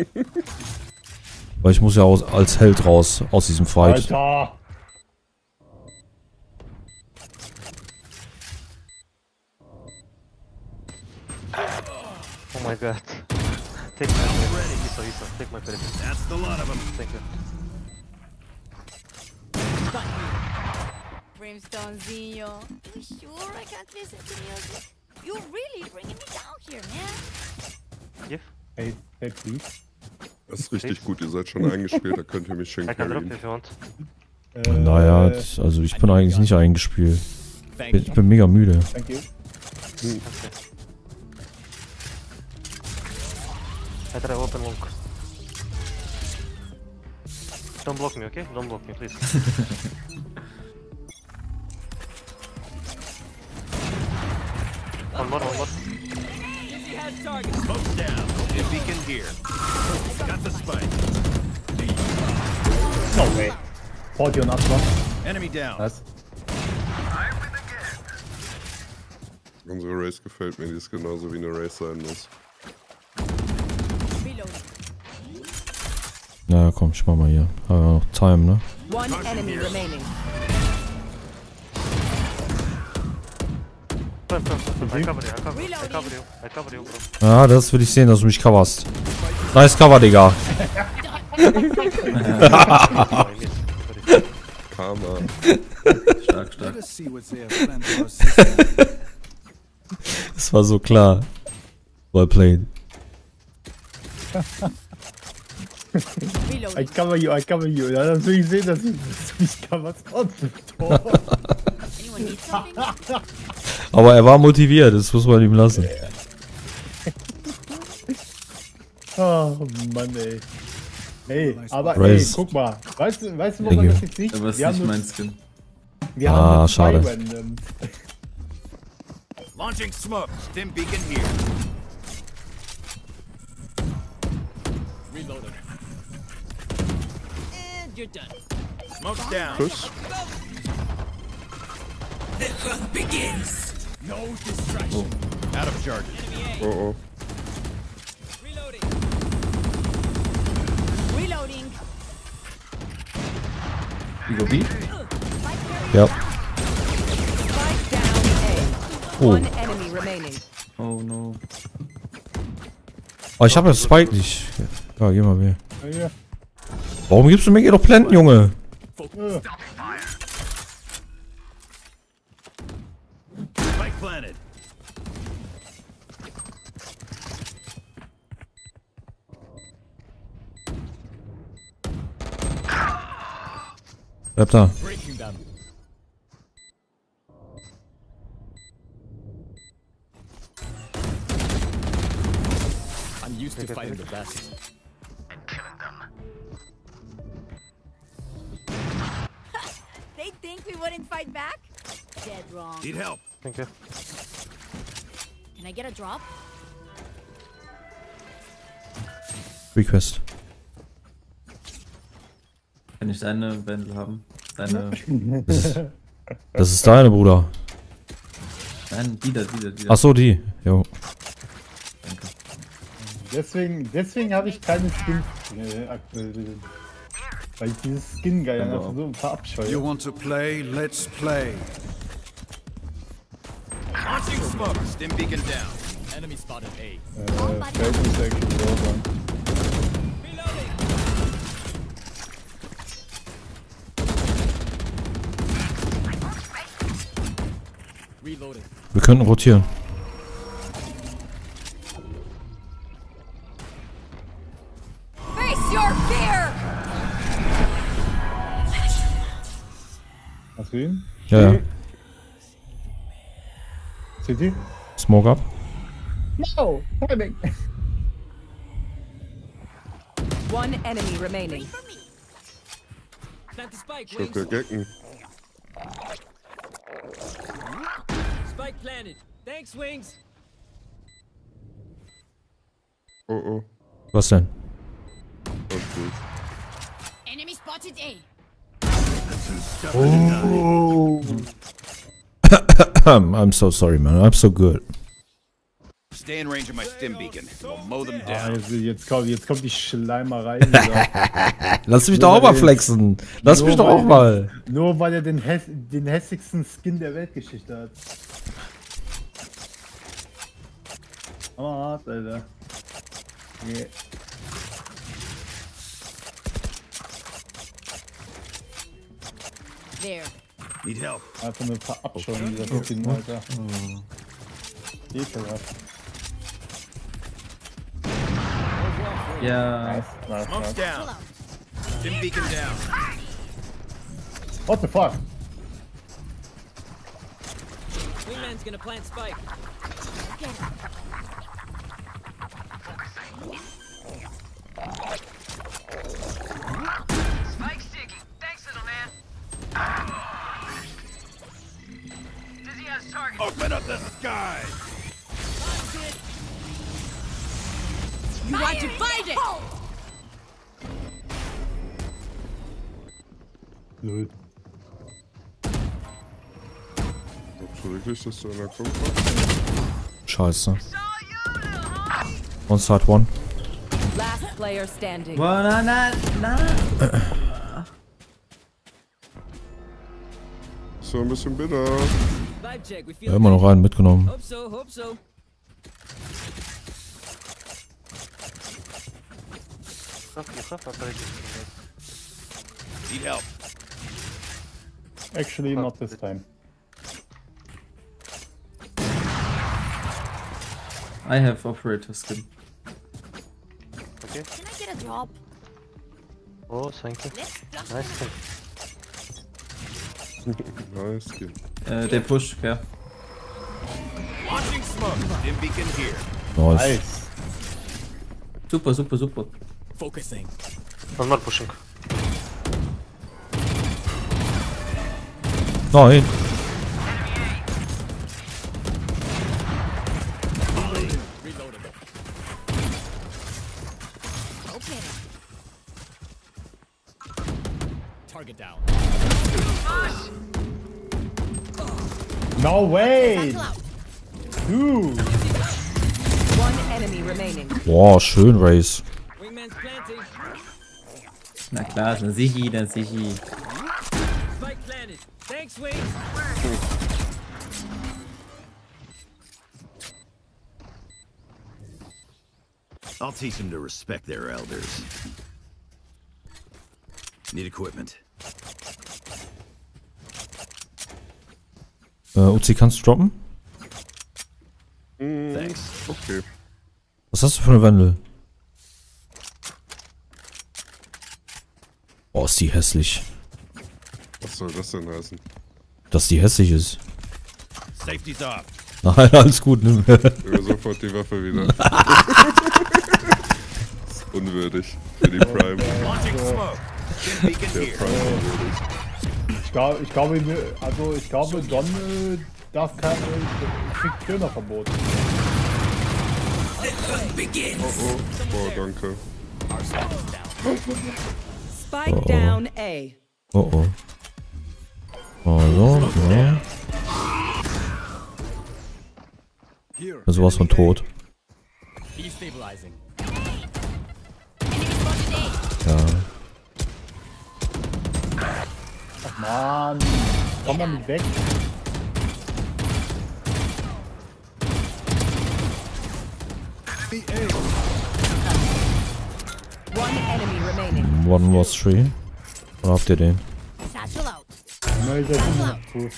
Weil ich muss ja als Held raus aus diesem Fight. Alter! Oh my god. Take my credit. Take my credit. That's the lot of them. Thank you. Brimstonezinho. You sure I can't listen to music? You're really bringing me down here, man. Give. Hey, please. Das ist richtig gut, ihr seid schon eingespielt, da könnt ihr mich schön I can drop carryen. if you want. Naja, also ich bin eigentlich nicht eingespielt. Ich bin mega müde. Thank you. I try open long. Don't block me, okay? Don't block me, please. One more. Smoke's down. If beacon here. Got the spike. No way. 40 und Abschlag. Enemy down. Was? Unsere Race gefällt mir, die ist genauso wie eine Race sein muss. Na komm, ich mach mal hier. Noch Time, ne? One enemy remaining. I cover you, bro. Ja, das will ich sehen, dass du mich coverst. Nice Cover, Digga. Karma. Stark. Let us see what's there planned for our sister. Das war so klar. Well played. I cover you. Ja, das will ich sehen, dass du mich coverst. Aber er war motiviert, das muss man ihm lassen. Oh Mann, ey. Hey, aber Race. ey, guck mal. Weißt du, woran das jetzt liegt? Aber es ist nicht mein Skin. Wir haben nur schade. 2 Randoms. Launching smoke. Stim beacon here. Reloading. And you're done. Smoke's down. Push. The hunt begins. No distraction. Out of charges. Oh. Reloading. Reloading. You go B? Ja. Spike down A. Oh. One enemy remaining. Oh no. Oh, ich hab das Spike nicht. Ja, geh mal B. Ja. Warum gibst du mir doch Planten, Junge? Spike planted. Bleib da. Breaking them. I'm used to fighting the best. They think we wouldn't fight back? Dead wrong. Need help. Thank you. Can I get a drop? Request. Kann ich deine Wendel haben? Deine. Das ist deine, Bruder. Nein, die da. Ach so, die. Jo. Danke. Deswegen habe ich keine Skins aktuell drin. Weil ich dieses Skin-Geil einfach so verabscheue. You want to play? Let's play. Launching smoke. Stim beacon down. Enemy spotted A. Fällt uns actually so an. Reloading. Reloading. Wir könnten rotieren. Face your fear! Hast du ihn? Ja. City? Smoke up. No! Timing! One enemy remaining. Plant the spike, Schöpfe Wings. Gecken. Spike planted. Thanks, Wings. Oh. Was denn? Und gut. Enemy spotted A. Oh! I'm so sorry, man. I'm so good. Stay in range of my stim beacon. We'll mow them Ah, down. jetzt kommt die Schleimerei wieder. Lass mich doch auch mal flexen. Lass mich doch auch mal. Nur weil er den hässlichsten Skin der Weltgeschichte hat. Aber hart, Alter. Nee. There. Need help. Einfach eine Verabscheuung dieser Skin, Alter. Ekelhaft. Ja. Nice. Smoke's down. Stim beacon down. What the fuck? Wingman's gonna plant spike. Spike sticking. Thanks, little man. Dizzy has target. Open up the sky. You want to fight it? Blöd. Glaubst du wirklich, dass du einer kommt? Scheiße. One side one. Last player standing. Boah, na. So ein bisschen bitter. Vibe check. We Ja, feel immer noch rein, mitgenommen. Hope so, hope so. Need help. Actually, not this time. I have operator skin. Okay. Can I get a drop? Oh, thank you. Let's jump. Nice thing. Nice, Skin. Der Push, ja. Launching smoke. Dim beacon here. Nice. Super, super, super. Focusing. One more pushing. Nein. Okay. Target down. No way! Dude! One enemy remaining. Boah, schön, Race. Wingman's planting. Na klar, dann Sichi. Spike planted. Thanks, Wings. I'll teach them to respect their elders. Need equipment. Uzi, kannst du droppen? Thanks. Okay. Was hast du für eine Wendel? Oh, ist die hässlich. Was soll das denn heißen? Dass die hässlich ist. Safety's off. Nein, alles gut, nimm. Nehmen sofort die Waffe wieder. Das ist unwürdig für die Prime. Launching smoke. Dim beacon Der here. Prime unwürdig. Ich glaube, Don darf keine. Kriegt Dönerverbot. Oh, danke. Spike down A. Oh oh. Also, ja. Das ist was von tot. Destabilizing. Ja. Ach man, komm mal nicht weg. One enemy remaining. One was three. Oder habt ihr den? Satchel out. Nein, der ist immer noch gut.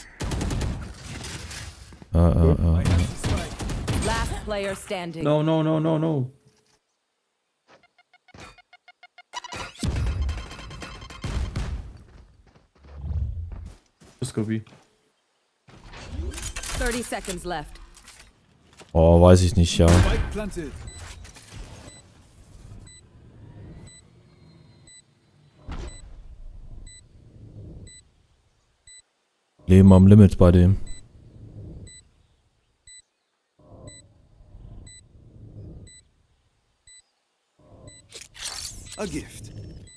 Last player standing. No. Scooby. 30 seconds left. Oh, weiß ich nicht, ja. Spike planted. Leben am Limit bei dem. A gift.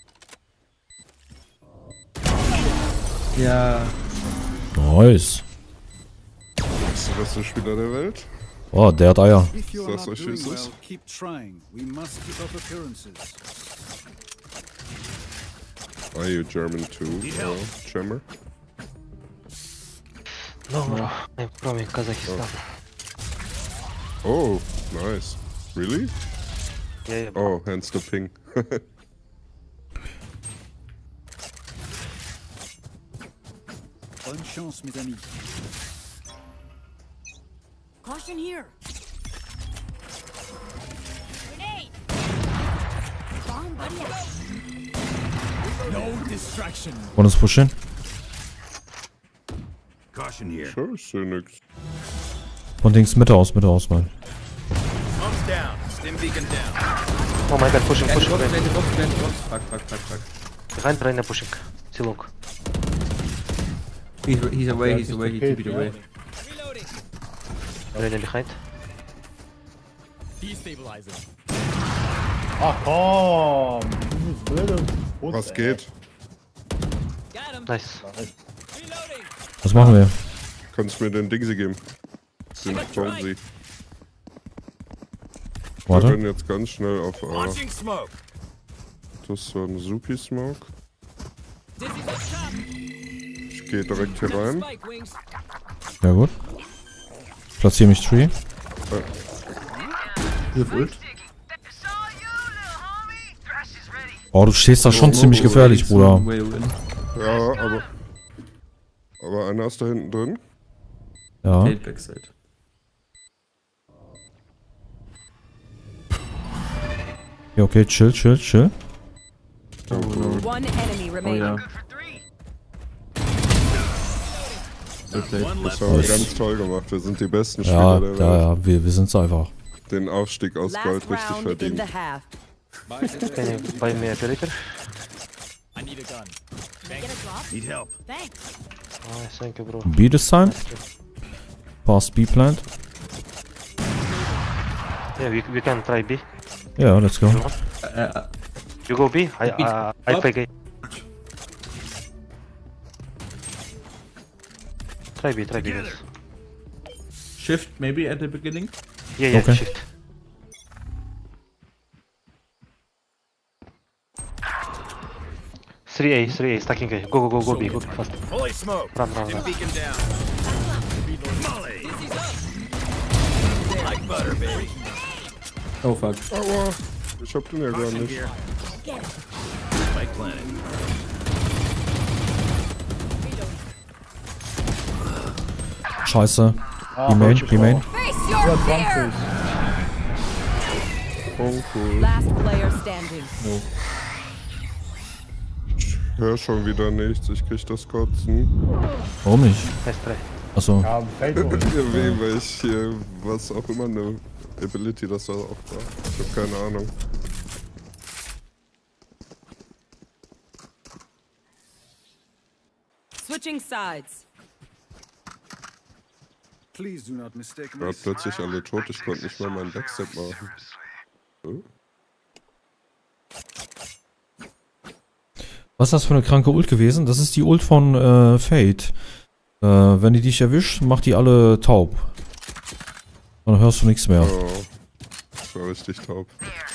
Ja. Nice. Bist du beste Spieler der Welt? Oh, der hat Eier. If you are Sag's not euch, wie doing es well, ist. keep trying. We must keep up appearances. Are you German too, Jammer? No, I'm from Kazakhstan. Oh, nice. Really? Yeah. Oh, hence the ping. Bonne chance, mes amis. Caution here. Grenade. Bomb buddy out. No distraction. One is pushing. Caution here. Sure, ich seh nix. Von Dings Mitte aus, Mann. Smoke's down. Stim beacon down. Oh my god, pushing, Plant pushing. the box, plant the box, plant the box. Fuck. Behind Reina pushing. Too long. He's away, he TP'd away. Reina behind. Destabilizing. Ach komm! Dieses blöde Putz, Was ey. geht? Nice. Was machen wir? Kannst du mir den Dingsi geben? Den Jonesy. Wir Warte. werden jetzt ganz schnell auf Launching smoke. das war ein Supi Smoke. Ich gehe direkt hier rein. Ja gut. Platziere mich Tree. Oh, du stehst da schon ziemlich gefährlich, Bruder. Ja, aber einer ist da hinten drin. Ja. Backside. Ja, okay, chill. One enemy remaining. Das haben wir ganz toll gemacht. Wir sind die besten Spieler der Welt. Ja, wir sind's einfach. Den Aufstieg aus Gold Last richtig round in verdient. the half. Can you buy me a operator? I need a gun. Get a drop? Need help. Thanks. Oh, thank you, bro. B this time. Past B plant. Yeah, we can try B. Yeah, let's go. You go B. I play A. Try B, guys. Shift maybe at the beginning. Yeah, Okay. shift. Three A, stacking A. Go B, go fast. Fully smoked. Run. Stim beacon down. Molly. Like butter, baby. Oh fuck. Aua, ich hab den ja gar Caution nicht. here. Spike planted. Scheiße. B-Main. Face your fear! Oh, cool. Last player standing. Ich hör schon wieder nichts. Ich krieg das Kotzen. Warum nicht? Nice try. Achso. Ja, fällt doch. Irgendwie, weil ich hier, was auch immer eine Ability das da auch war. Ich hab keine Ahnung. Switching sides. Please do not mistake Ich me. war plötzlich alle tot, ich konnte nicht mal meinen Backstep machen. So. Was ist das für eine kranke Ult gewesen? Das ist die Ult von Fate. Wenn die dich erwischt, macht die alle taub. Dann hörst du nichts mehr. Oh, das war richtig taub.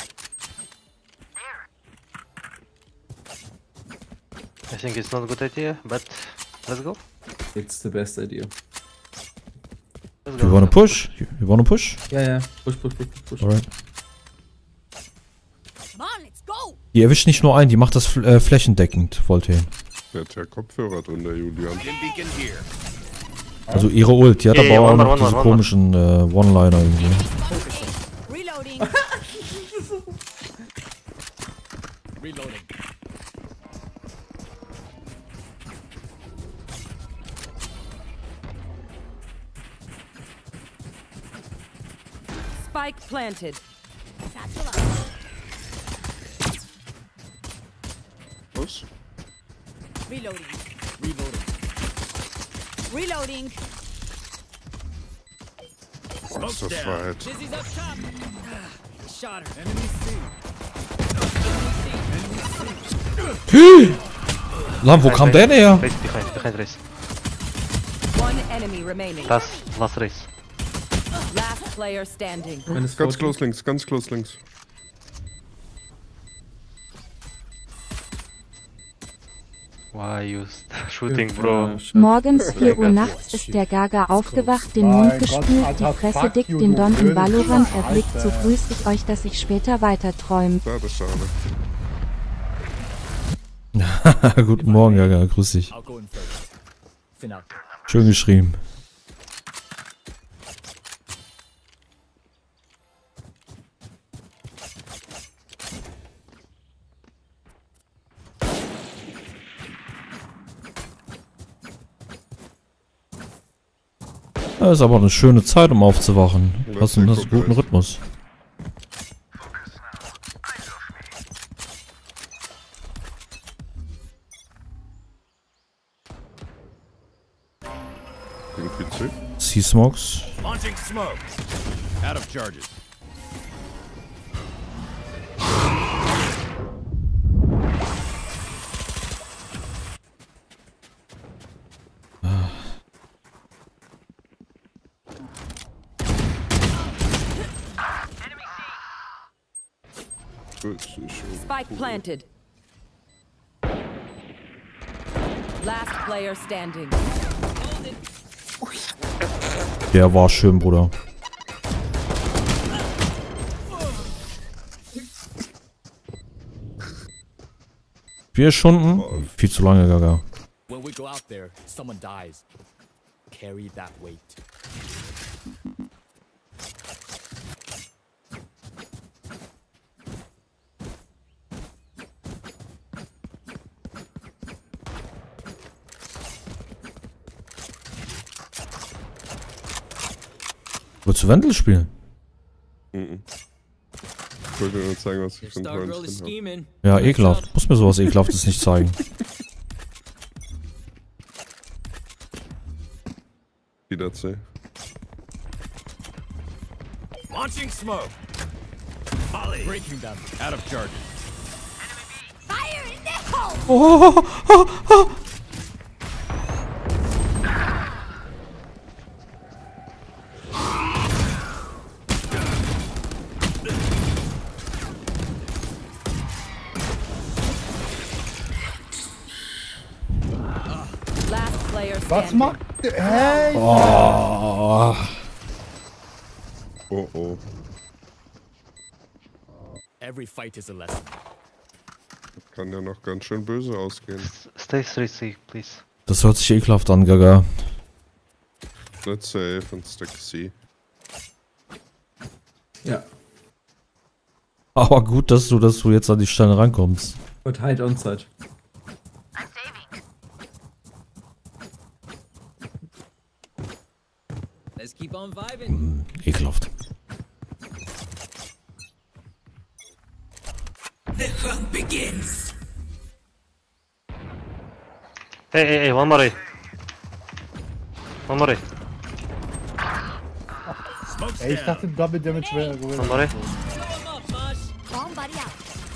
I think it's not a good idea, but let's go. It's the best idea. Let's You wanna push? You wanna push? Ja. Push. Alright. Come on, let's go. Die erwischt nicht nur einen, die macht das flächendeckend, Voltaire. Der hat ja Kopfhörer drin, der Julian. Stim beacon here. Also ihre Ult, die hat Yeah, aber auch one noch more, diese one more. komischen One-Liner irgendwie. Reloading. Reloading. Spike planted. Was? Reloading. Reloading. Reloading. Was, das war halt. Dizzy's up top. Shot her. Lam, wo kam der her? Race behind race. One enemy remaining. Last race. Last player standing. Ganz close links, ganz close links. Why you shooting, bro? Morgens 4 Uhr nachts ist der Gaga aufgewacht, den Mund gespült, die Fresse dick, den Don in Valorant erblickt. So grüß ich euch, dass ich später weiter träume. Schade. Guten Morgen, Gaga, grüß dich. I'll go in first. Final. Schön geschrieben. Das ist aber eine schöne Zeit, um aufzuwachen. Hast du einen guten Rhythmus. Sea Smokes. Launching smoke. Out of charges. Spike planted. Last player standing. Der war schön, Bruder. 4 Stunden? Viel zu lange, Gaga. When we go out there, someone dies. Carry that weight. Willst du Wendel spielen? Ich wollte nur zeigen, was ich von Freund habe. Ja, ekelhaft. Muss mir sowas Ekelhaftes nicht zeigen. Wieder C. Launching smoke. Molly. Breaking them. Out of charges. Fire in the hole! Oh, oh, oh. Was macht der? Hey! Oh. Oh oh. Every fight is a lesson. Das kann ja noch ganz schön böse ausgehen. Stay 3C, please. Das hört sich ekelhaft an, Gaga. Let's safe and stick C. Ja. Aber gut, dass du jetzt an die Steine rankommst. Und halt onside. Let's keep on vibing. Ekelhaft. The hunt begins. Hey, one more A. One more A. Ey, ich dachte Double Damage wäre. One more A. Bomb buddy out.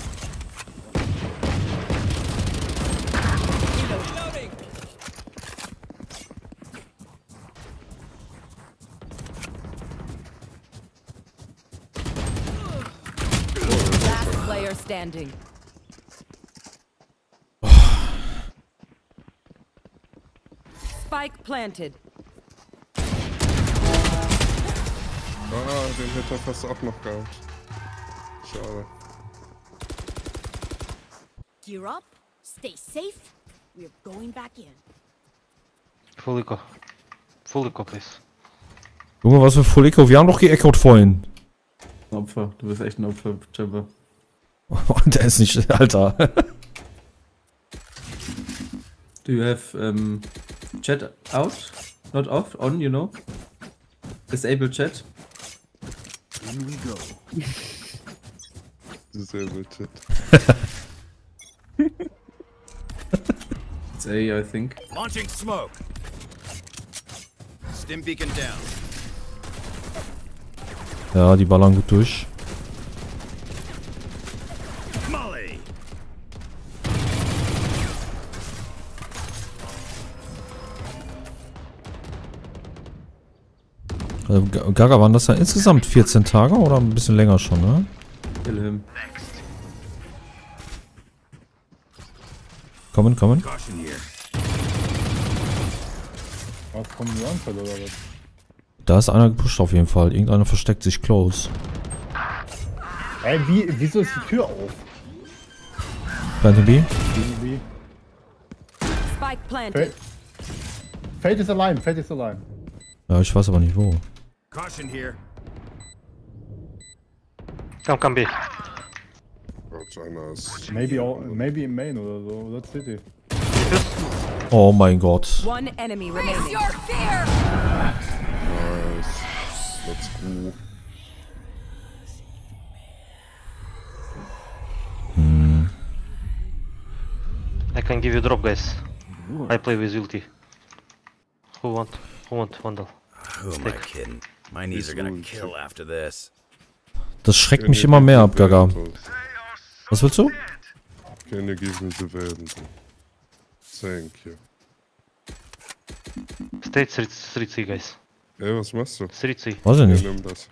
Last player standing. Spike planted. Ah, den hätte er fast auch noch gehabt. Schade. Gear up. Stay safe. We're going back in. Full eco. Full eco, please. Junge, was für Full Echo? Wir haben doch geechoed vorhin. Ein Opfer. Du bist echt ein Opfer, Chamber. Und der ist nicht, Alter. Do you have chat out? Not off? On, you know? Disable chat? In we go. Disable chat. It's A, I think. Launching smoke. Stim beacon down. Ja, die ballern gut durch. Molly. Gaga, waren das ja insgesamt 14 Tage oder ein bisschen länger schon, ne? Kill him. Kommen. Was kommen die Anfälle oder was? Da ist einer gepusht auf jeden Fall. Irgendeiner versteckt sich close. Ey, wieso ist die Tür auf? Planting B. Wie? Spike planted. Fate is alive. Ja, ich weiß aber nicht wo. Caution here. Come B. Maybe in Main oder so, oder City. Oh mein Gott. One enemy remaining. Your fear! That's cool. I can give you drop, guys. I play with ulti. Who want Vandal? Who am I kidding? My knees are gonna kill after this. Das schreckt mich immer mehr ab, Gaga. Was willst du? Can you give me the Vandal? Thank you. Stay 3C, guys. Ey, was machst du? 3C. Weiß ich nicht. Nimm das.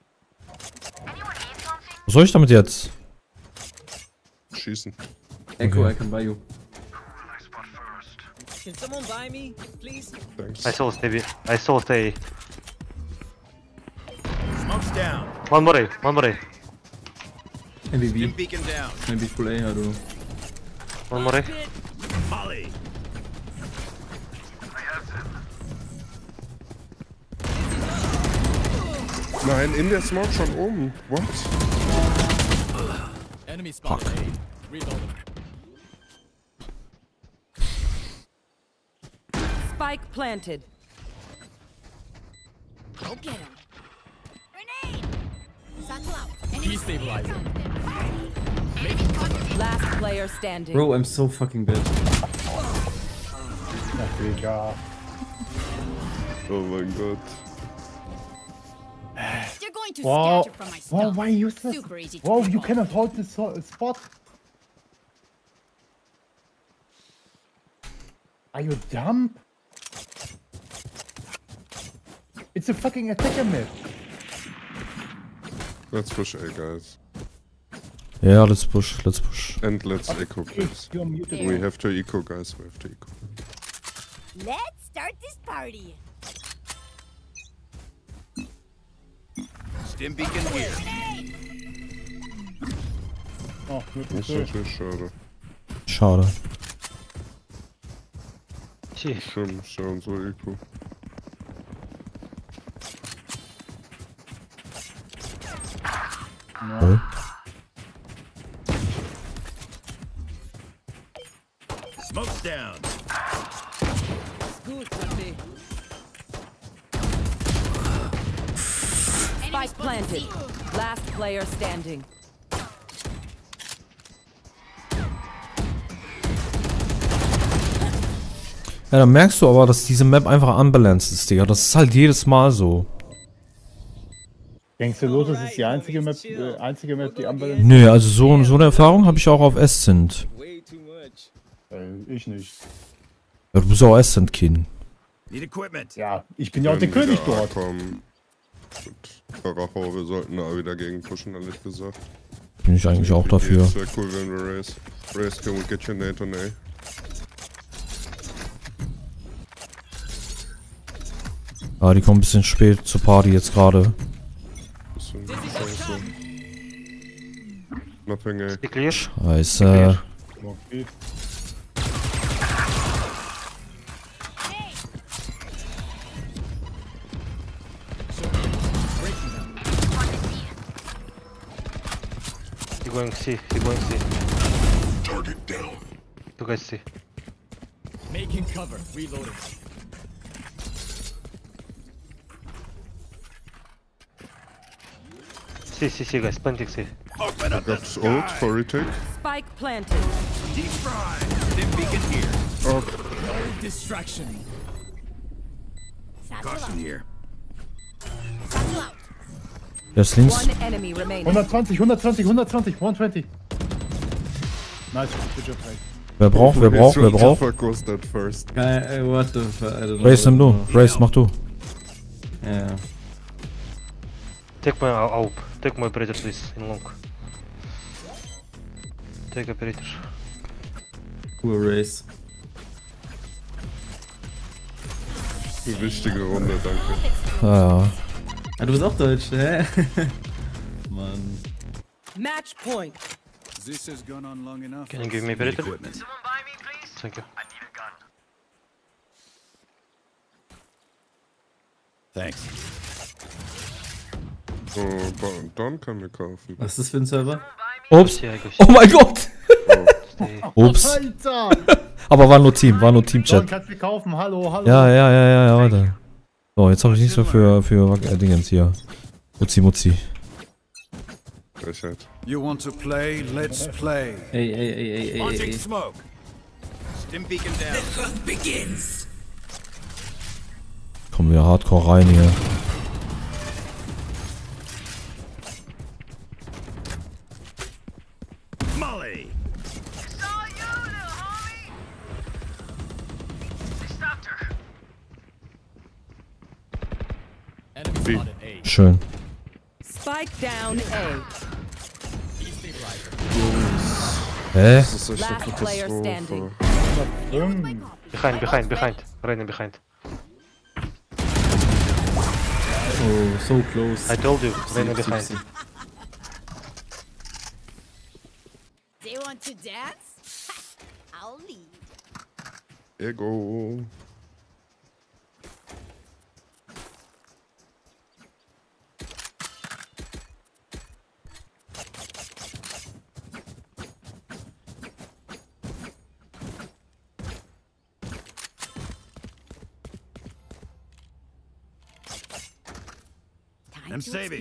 Was soll ich damit jetzt? Schießen. Echo, Okay. I can buy you. Can someone buy me, please? Thanks. I saw maybe. I saw stay. Smoke's down. One more A. One more A. MBB. Beacon down. Maybe full A, I don't know. One more A. Molly. Nein, in der Smoke schon oben. What? Enemy spotted. Reloading. Spike planted. Go get him. Grenade! Satchel out. Destabilizing. Last player standing. Bro, I'm so fucking bad. Ach, egal. Oh mein Gott. You're going to Wow. scatter from my Wow, stuff. why use this? Super easy to Wow, pick you up. cannot hold this spot. Are you dumb? It's a fucking attacker map. Let's push A, guys. Ja, let's push, let's push. And let's echo, please. You're muted. We have to eco, guys. We have to eco. Let's start this party. Stim beacon here. Oh, gut, Das ist gut. natürlich schade. Schade. Stimmt, ist ja unsere Eco. Cool. Smoke's down. Good, Santi. Spike planted. Last player standing. Ja, dann merkst du aber, dass diese Map einfach unbalanced ist, Digga. Das ist halt jedes Mal so. Denkst du los, das ist die einzige Map, die unbalanced? Nö, also so eine Erfahrung habe ich auch auf Ascent. Way too much. Ich nicht. Ja, du bist auch Ascent-Kin. Need equipment. Ja, ich bin ja auch der König dort. Komm. Baracho, wir sollten da wieder gegen pushen, ehrlich gesagt. Bin ich eigentlich auch dafür. Es wäre cool, wenn wir race. Race, can we get your nade on A? Ah, die kommen ein bisschen spät zur Party jetzt gerade. Bisschen scheiße. Nothing A. Clear. Scheiße. Okay. He going C. He going C. Target down. You guys C. Making cover. Reloading. C, guys. Planting C. Open up Got ult for retake. Spike planted. Deep fried. Stim beacon here. Oh, Distraction. Satchel out. Caution here. Satchel out. Der ist links. One enemy remaining. 120, 120. Nice, good job, mate. Wer braucht? Fuck was that first? What the fuck? I don't know. Race, nimm du. Race, mach du. Yeah. Take my AWP. Take my operator, please. In long. Take operator. Cool Race. Eine wichtige Runde, danke. Ja. Ah, du bist auch Deutsch, hä? Mann. Match point. This has gone on long enough. Can you give me operator? Equipment. Someone buy me, please? Thank you. I need a gun. Thanks. Oh, Don kann mir kaufen. Was ist das für ein Server? Ups. Yeah, I guess. Oh mein Gott. Stay. Ups. Alter! Aber war nur Team, Don, Team-Chat. kannst du kaufen, hallo. Ja, warte. So, jetzt habe ich nichts mehr für Dingens hier. Mutzi Mutzi. Frechheit. You want to play? Let's play. Ey. Launching smoke. Stim beacon down. The hunt begins. Kommen wir hardcore rein hier. Molly. Saw you, little homie. They stopped her. Enemy spotted A. Schön. Spike down A. Hä? Das ist echt eine Last player standing. Katastrophe. Behind. Reyna behind. Oh, so close. I told you, Reyna behind. They want to dance? I'll lead. Ego. I'm saving.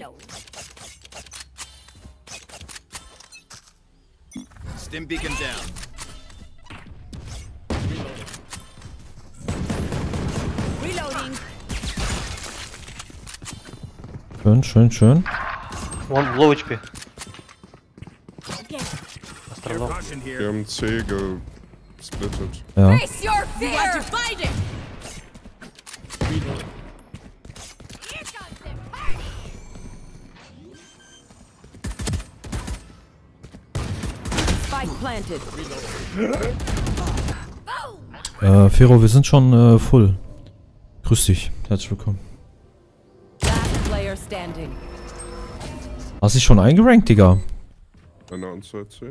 Stim beacon down. Reloading. Schön. One low HP. Okay. Air caution Wir here. haben C gesplittet. Ja. Face your fear. You want to find it? Here comes the party. Spike planted. Boom. Fero, wir sind schon full. Grüß dich. Herzlich willkommen. Last player standing. Hast dich schon eingerankt, Digga? Einer und zwei C.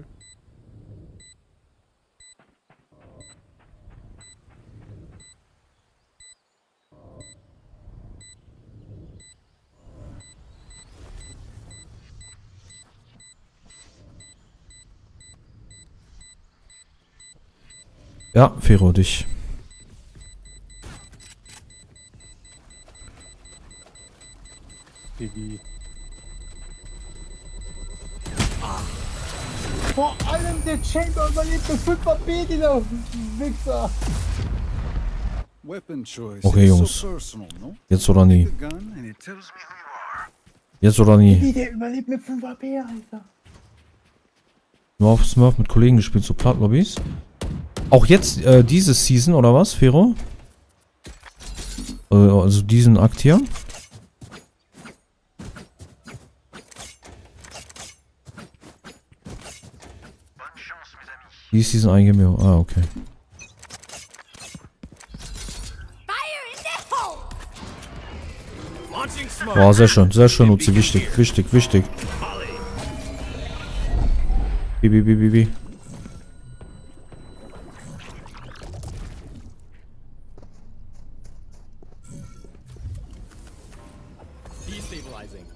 Ja, Fero, dich. Vor allem der Chamber überlebt mit 5er B, dieser Wichser. Weapon choice. Okay, is Jungs. So personal, no? Jetzt oder nie. The gun and it tells me who you are. Jetzt oder nie. Wie, der überlebt mit 5er B, Alter. Nur auf Smurf mit Kollegen gespielt, so Plattlobbys. Auch jetzt diese Season, oder was, Fero? Also diesen Akt hier. Die Season eingeben. Ah, okay. Fire in the hole. Launching smoke. Boah, sehr schön, Uzi. Wichtig. Bibi. Destabilizing.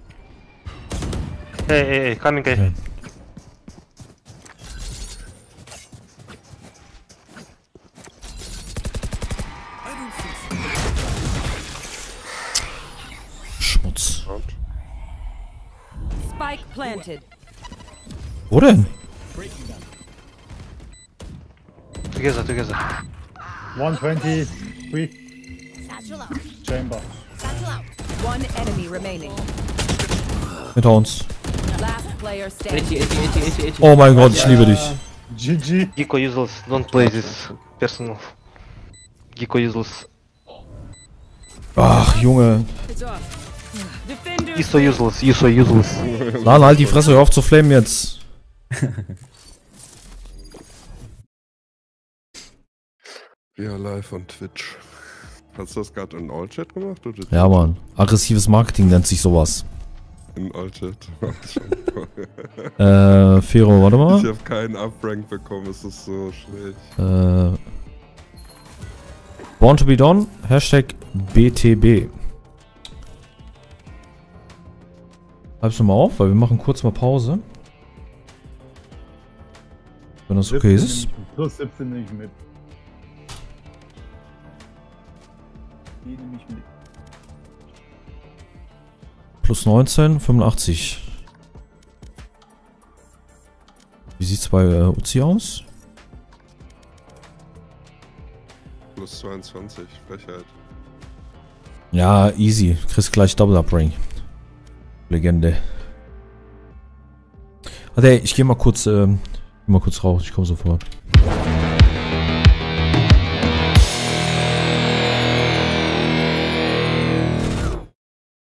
Hey, coming A. Okay. Schmutz. Spike planted. Wo denn? Together. 123 Satchel out. Chamber. Satchel out. One enemy remaining. Hinter uns. Last player standing. 80. Oh mein Gott, ich liebe dich. GG. Gecko useless. Don't play this personal. Gecko useless. Ach, Junge. Defenders. You so useless. Nein, halt die Fresse, hör auf zu flamen jetzt. Ja, live on Twitch. Hast du das gerade in All-Chat gemacht? Oder Ja, Mann. Aggressives Marketing nennt sich sowas. in All-Chat? Fero, warte mal. Ich habe keinen Uprank bekommen, es ist so schlecht. Born to be done, Hashtag BTB. Bleibst du mal auf, weil wir machen kurz mal Pause. Wenn das okay ist. Plus 17 nehme ich mit. Die nehme ich mit. Plus 19, 85. Wie sieht's bei Uzi aus? Plus 22, Frechheit. Ja, easy. Kriegst gleich Double Up Ring. Legende. Warte, ich geh mal kurz raus. Ich komme sofort.